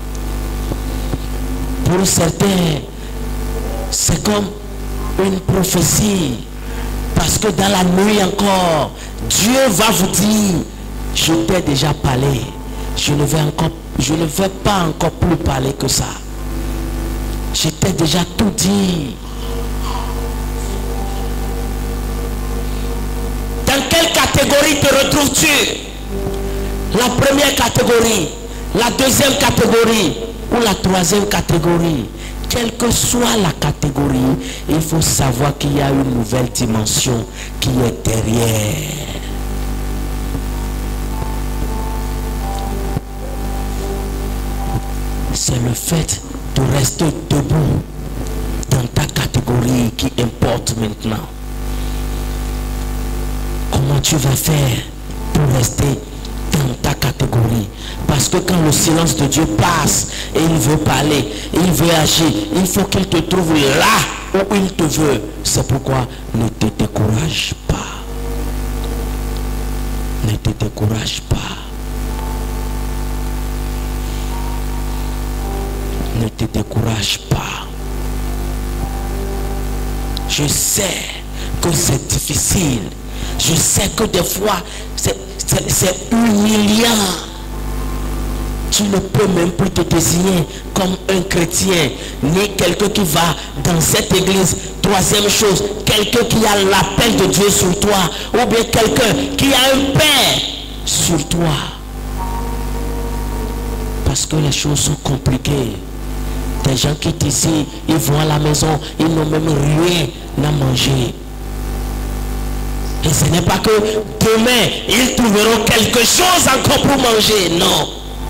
S1: Pour certains, c'est comme une prophétie. Parce que dans la nuit encore, Dieu va vous dire, je t'ai déjà parlé. Je ne vais encore, je ne vais pas encore plus parler que ça. Je t'ai déjà tout dit. Dans quelle catégorie te retrouves-tu? La première catégorie, la deuxième catégorie ou la troisième catégorie? Quelle que soit la catégorie, il faut savoir qu'il y a une nouvelle dimension qui est derrière. C'est le fait de rester debout dans ta catégorie qui importe maintenant. Comment tu vas faire pour rester dans ta catégorie? Parce que quand le silence de Dieu passe et il veut parler, il veut agir, il faut qu'il te trouve là où il te veut. C'est pourquoi ne te décourage pas. Ne te décourage pas. Ne te décourage pas. Je sais que c'est difficile. Je sais que des fois c'est humiliant. Tu ne peux même plus te désigner comme un chrétien, ni quelqu'un qui va dans cette église. Troisième chose, quelqu'un qui a l'appel de Dieu sur toi, ou bien quelqu'un qui a un père sur toi. Parce que les choses sont compliquées. Des gens qui ici, ils vont à la maison, ils n'ont même rien à manger. Et ce n'est pas que demain, ils trouveront quelque chose encore pour manger. Non.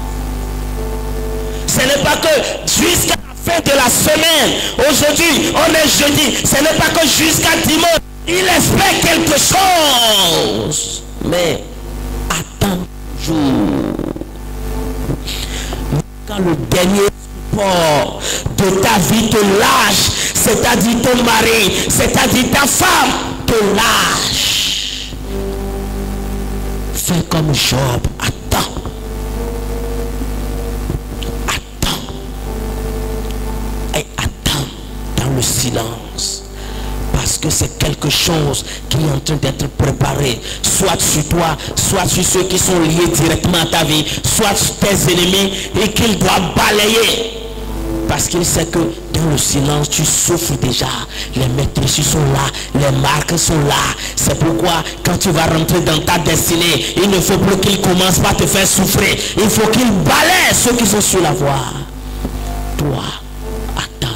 S1: Ce n'est pas que jusqu'à la fin de la semaine, aujourd'hui, on est jeudi, ce n'est pas que jusqu'à dimanche, il espère quelque chose. Mais attends toujours. Quand le dernier support de ta vie te lâche, c'est-à-dire ton mari, c'est-à-dire ta femme te lâche, fais comme Job, attends, attends, et attends dans le silence. Parce que c'est quelque chose qui est en train d'être préparé, soit sur toi, soit sur ceux qui sont liés directement à ta vie, soit sur tes ennemis, et qu'il doit balayer. Parce qu'il sait que dans le silence, tu souffres déjà. Les maîtrises sont là, les marques sont là. C'est pourquoi quand tu vas rentrer dans ta destinée, il ne faut plus qu'il commence par te faire souffrir. Il faut qu'il balaye ceux qui sont sur la voie. Toi, attends.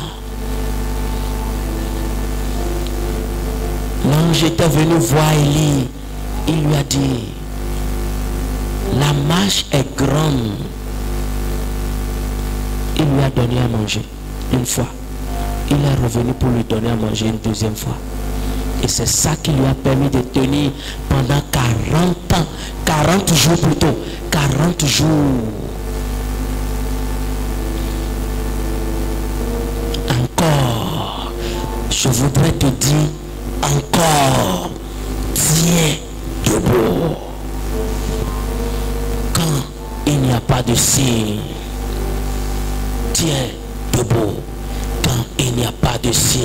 S1: L'ange était venu voir Élie. Il lui a dit, la marche est grande. Il lui a donné à manger une fois. Il est revenu pour lui donner à manger une deuxième fois. Et c'est ça qui lui a permis de tenir pendant quarante ans. quarante jours plutôt. quarante jours. Encore. Je voudrais te dire encore. Tiens debout. Quand il n'y a pas de signe. Tiens debout quand il n'y a pas de signe.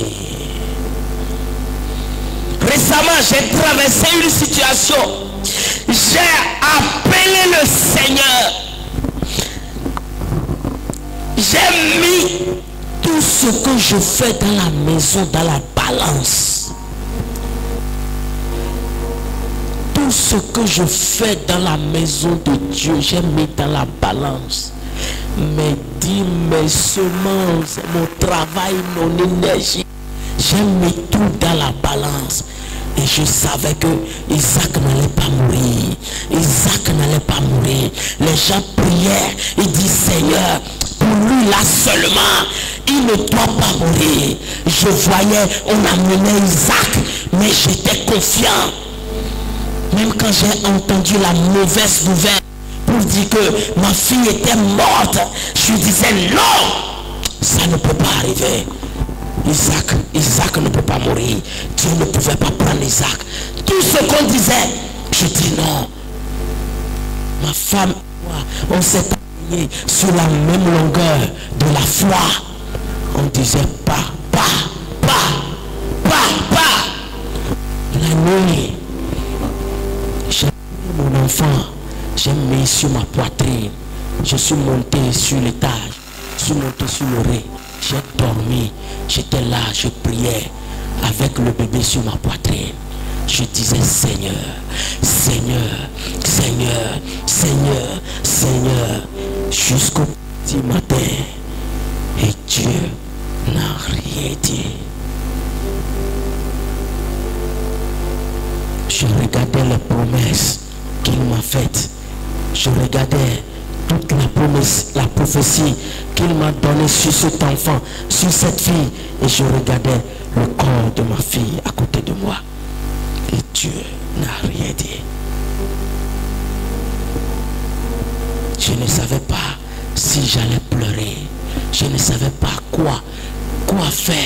S1: Récemment, j'ai traversé une situation. J'ai appelé le Seigneur. J'ai mis tout ce que je fais dans la maison, dans la balance. Tout ce que je fais dans la maison de Dieu, j'ai mis dans la balance. Mes dîmes, mes semences, mon travail, mon énergie, j'ai mis tout dans la balance. Et je savais que Isaac n'allait pas mourir. Isaac n'allait pas mourir. Les gens priaient. Ils disent, Seigneur, pour lui là seulement, il ne doit pas mourir. Je voyais, on amenait Isaac, mais j'étais confiant. Même quand j'ai entendu la mauvaise nouvelle, pour dire que ma fille était morte, je disais non, ça ne peut pas arriver. Isaac, Isaac ne peut pas mourir. Dieu ne pouvait pas prendre Isaac. Tout ce qu'on disait, je dis non. Ma femme et moi, on s'est alignés sur la même longueur de la foi. On disait pas, pas, pas, pas, pas. La nuit, j'ai pris mon enfant. J'ai mis sur ma poitrine. Je suis monté sur l'étage. Je suis monté sur le rez. J'ai dormi. J'étais là, je priais avec le bébé sur ma poitrine. Je disais Seigneur, Seigneur, Seigneur, Seigneur, Seigneur, jusqu'au petit matin. Et Dieu n'a rien dit. Je regardais les promesses qu'il m'a faites. Je regardais toute la promesse, la prophétie qu'il m'a donnée sur cet enfant, sur cette fille. Et je regardais le corps de ma fille à côté de moi. Et Dieu n'a rien dit. Je ne savais pas si j'allais pleurer. Je ne savais pas quoi, quoi faire.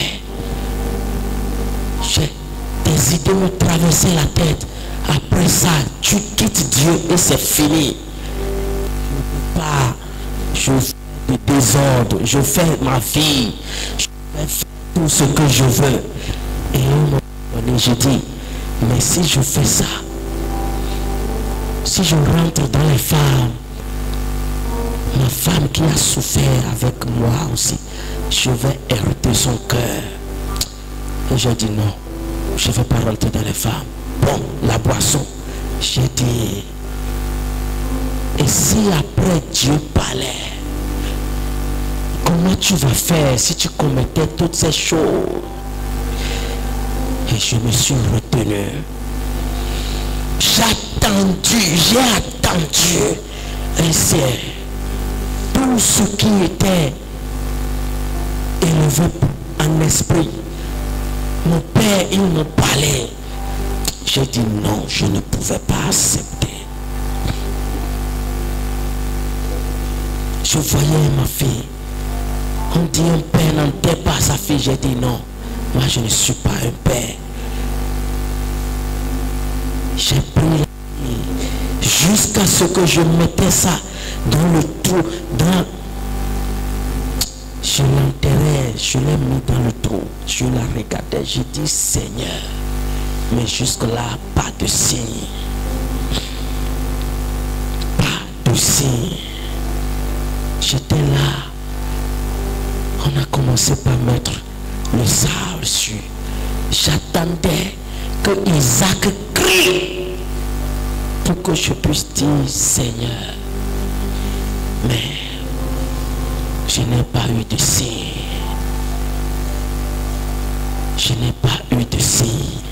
S1: J'ai des idées me traversaient la tête. Après ça, tu quittes Dieu et c'est fini. Pas, je fais du désordre, je fais ma vie, je fais tout ce que je veux. Et à un moment donné, je dis, mais si je fais ça, si je rentre dans les femmes, ma femme qui a souffert avec moi aussi, je vais hériter son cœur. Et j'ai dit non, je ne vais pas rentrer dans les femmes. Bon, la boisson, j'ai dit, et si après Dieu parlait, comment tu vas faire si tu commettais toutes ces choses? Et je me suis retenu. J'ai attendu, j'ai attendu. Et c'est tout ce qui était élevé en esprit. Mon père, il me parlait. J'ai dit non, je ne pouvais pas accepter. Je voyais ma fille On dit un père n'enterre pas sa fille. J'ai dit non, moi je ne suis pas un père. J'ai pris la fille jusqu'à ce que je mettais ça dans le trou, dans... Je l'enterrais, je l'ai mis dans le trou, je la regardais, j'ai dit Seigneur, mais jusque-là, pas de signe. Pas de signe. J'étais là. On a commencé par mettre le sable dessus. J'attendais que Isaac crie pour que je puisse dire Seigneur. Mais je n'ai pas eu de signe. Je n'ai pas eu de signe.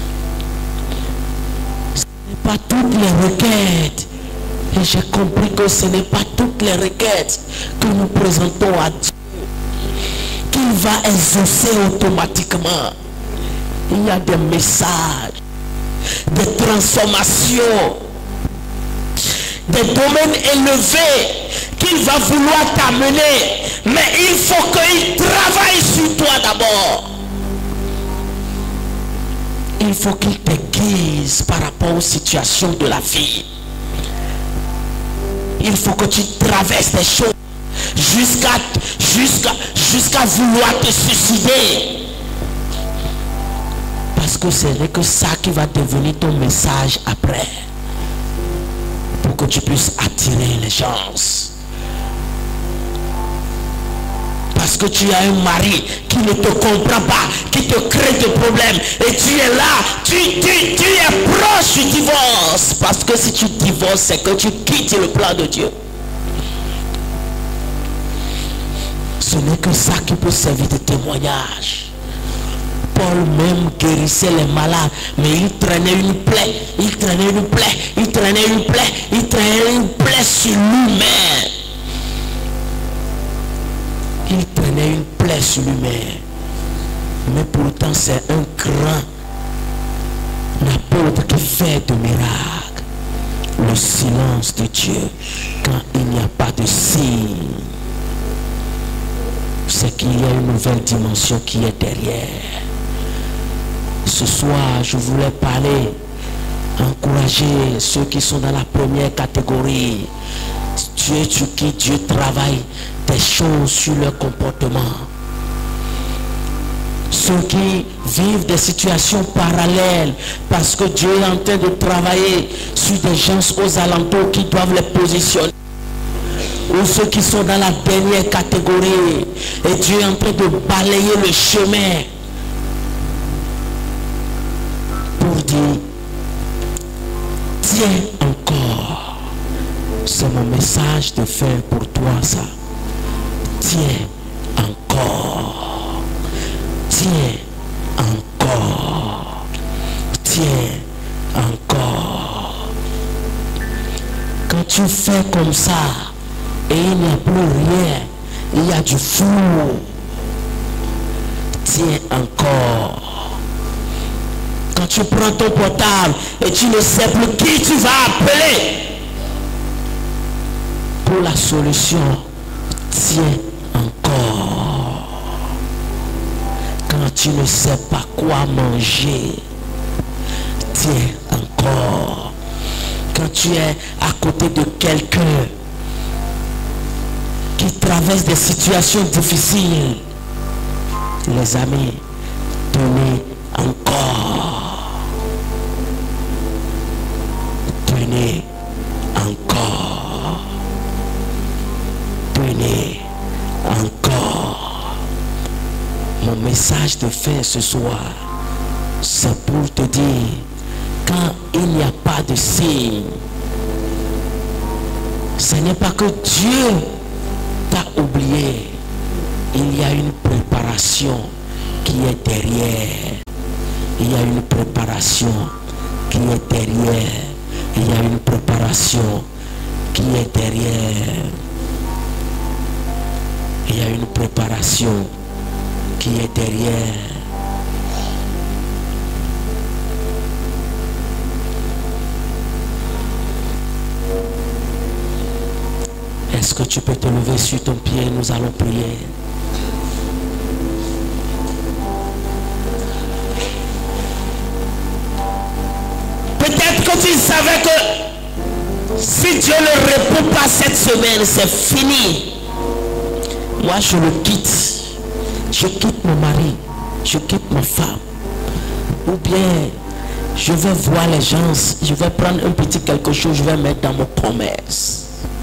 S1: Ce n'est pas toutes les requêtes. Et j'ai compris que ce n'est pas toutes les requêtes que nous présentons à Dieu qu'il va exaucer automatiquement. Il y a des messages, des transformations, des domaines élevés qu'il va vouloir t'amener, mais il faut qu'il travaille sur toi d'abord. Il faut qu'il te guise par rapport aux situations de la vie. Il faut que tu traverses des choses jusqu'à jusqu'à jusqu'à vouloir te suicider. Parce que ce n'est que ça qui va devenir ton message après. Pour que tu puisses attirer les gens. Parce que tu as un mari qui ne te comprend pas, qui te crée des problèmes. Et tu es là, tu, tu, tu es proche du divorce. Parce que si tu divorces, c'est que tu quittes le plan de Dieu. Ce n'est que ça qui peut servir de témoignage. Paul même guérissait les malades, mais il traînait une plaie, il traînait une plaie, il traînait une plaie, il traînait une plaie sur lui-même. Il traînait une plaie sur lui-même. Mais pourtant c'est un grand apôtre qui fait de miracles. Le silence de Dieu quand il n'y a pas de signe, c'est qu'il y a une nouvelle dimension qui est derrière. Ce soir, je voulais parler, encourager ceux qui sont dans la première catégorie. Dieu sur qui Dieu travaille des choses sur leur comportement. Ceux qui vivent des situations parallèles parce que Dieu est en train de travailler sur des gens aux alentours qui doivent les positionner. Ou ceux qui sont dans la dernière catégorie et Dieu est en train de balayer le chemin pour dire tiens encore. C'est mon message de faire pour toi ça. Tiens encore. Tiens encore. Tiens encore. Quand tu fais comme ça et il n'y a plus rien, il y a du flou. Tiens encore. Quand tu prends ton portable et tu ne sais plus qui tu vas appeler pour la solution, tiens encore. Quand tu ne sais pas quoi manger, tiens encore. Quand tu es à côté de quelqu'un qui traverse des situations difficiles, les amis, tenez encore. Tenez encore. Tenez encore. Mon message de fin ce soir, c'est pour te dire, quand il n'y a pas de signe, ce n'est pas que Dieu t'a oublié. Il y a une préparation qui est derrière. Il y a une préparation qui est derrière. Il y a une préparation qui est derrière. Il y a une préparation qui est derrière. Est-ce que tu peux te lever sur ton pied? Nous allons prier. Dieu ne répond pas cette semaine, c'est fini. Moi, je le quitte. Je quitte mon mari. Je quitte ma femme. Ou bien, je vais voir les gens. Je vais prendre un petit quelque chose. Je vais mettre dans mon commerce.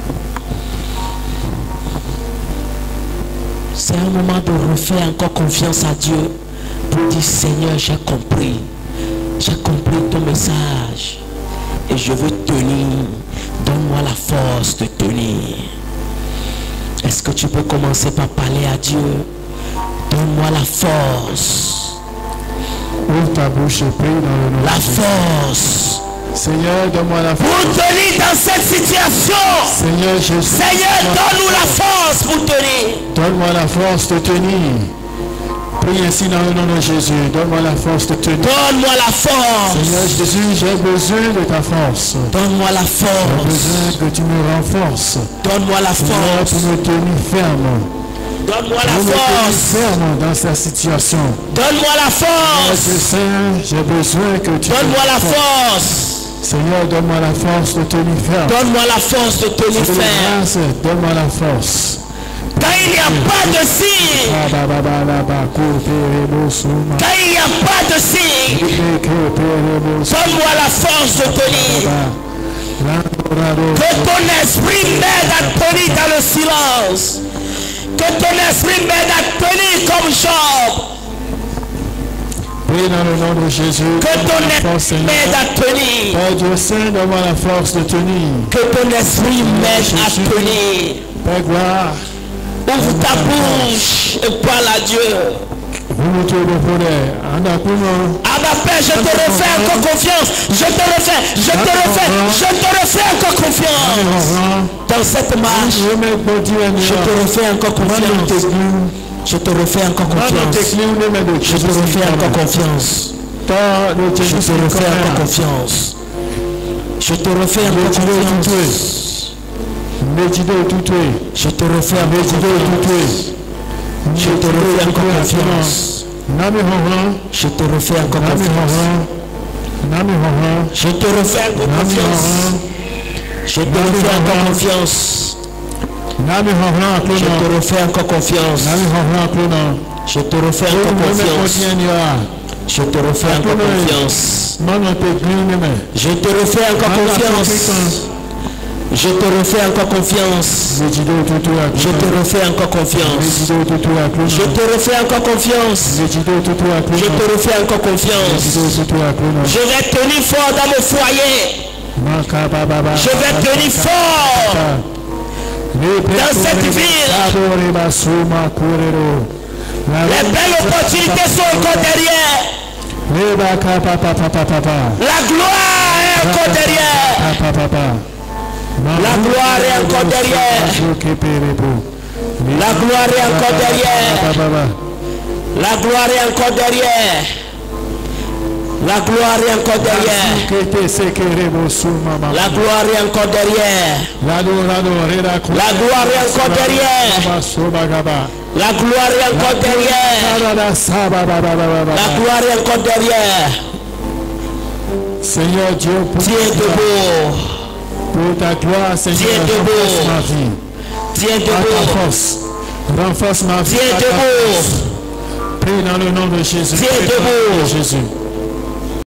S1: C'est un moment de refaire encore confiance à Dieu. Pour dire, Seigneur, j'ai compris. J'ai compris ton message. Et je veux tenir. Donne-moi la force de tenir. Est-ce que tu peux commencer par parler à Dieu? Donne-moi la force.
S2: Ouvre ta bouche et prie dans le nom
S1: La
S2: de Jésus.
S1: force.
S2: Seigneur, donne-moi la
S1: Pour
S2: force.
S1: tenir dans cette situation.
S2: Seigneur Jésus,
S1: Seigneur, donne-nous la force pour tenir.
S2: donne-moi la force de tenir. Prie ainsi dans le nom de Jésus. Donne-moi la force de tenir.
S1: Donne-moi la force.
S2: Seigneur Jésus, j'ai besoin de ta force.
S1: Donne-moi la
S2: J'ai
S1: force.
S2: besoin que tu me renforces.
S1: Donne-moi la
S2: Seigneur,
S1: force.
S2: pour me tenir ferme.
S1: Donne-moi
S2: Pour
S1: la
S2: me tenir
S1: force.
S2: ferme dans cette situation.
S1: Donne-moi la force.
S2: Seigneur, j'ai besoin que tu
S1: Donne-moi
S2: me
S1: la
S2: renforces.
S1: force.
S2: Seigneur, donne-moi la force de tenir ferme.
S1: Donne-moi la force de tenir
S2: Seigneur,
S1: ferme.
S2: grâce, donne-moi la force.
S1: Quand il n'y a pas de signe.
S2: Ah, bah, bah, bah, là, bah, coopérer, beau, souma.
S1: Quand il n'y a pas de signe.
S2: Coopérer, beau, souma.
S1: Donne-moi la force de tenir. Que ton esprit m'aide à tenir dans le silence. Que ton esprit m'aide à tenir comme Job.
S2: Prie dans le nom de Jésus.
S1: Que
S2: Donne-moi
S1: ton
S2: la force,
S1: esprit
S2: Seigneur.
S1: m'aide à tenir.
S2: Père Dieu Saint, donne-moi la force de tenir.
S1: Que ton esprit m'aide à tenir.
S2: Père gloire,
S1: Ouvre ta bouche et parle à Dieu.
S2: vous me trouvez pour les. Anakuno.
S1: Ah ma Père, je te refais encore confiance. Je te refais, je te refais, je te refais encore confiance. Dans cette marche, je te refais encore confiance. Je te refais encore confiance. Je te refais encore confiance. Je te refais encore confiance. Je te refais encore confiance. Je te refais encore confiance. Je te refais encore confiance. Je te refais encore confiance. Je te refais encore confiance. Je te refais encore confiance. Je te refais encore confiance. Je te refais encore confiance. Je te refais encore confiance. Je te refais encore confiance. Je te refais encore confiance. Je te refais encore confiance. Je te refais encore confiance. Je te refais encore confiance. Je vais tenir fort dans mon foyer. Je vais tenir fort dans cette ville. Les belles opportunités sont encore derrière. La gloire est encore derrière. La gloire est encore derrière. La gloire est encore derrière. La gloire est encore derrière. La gloire est encore derrière. La gloire est encore derrière. La gloire est encore derrière. La gloire est encore derrière. La gloire est encore derrière.
S2: Seigneur Dieu, pour
S1: Tiens debout.
S2: pour ta gloire, Seigneur,
S1: Tiens
S2: renforce
S1: debout.
S2: ma vie.
S1: Tiens
S2: Par ta
S1: debout.
S2: force, renforce ma vie.
S1: Tiens
S2: par ta
S1: debout.
S2: force. Prie dans le nom de Jésus.
S1: Tiens
S2: Prie dans le nom de
S1: debout.
S2: Jésus.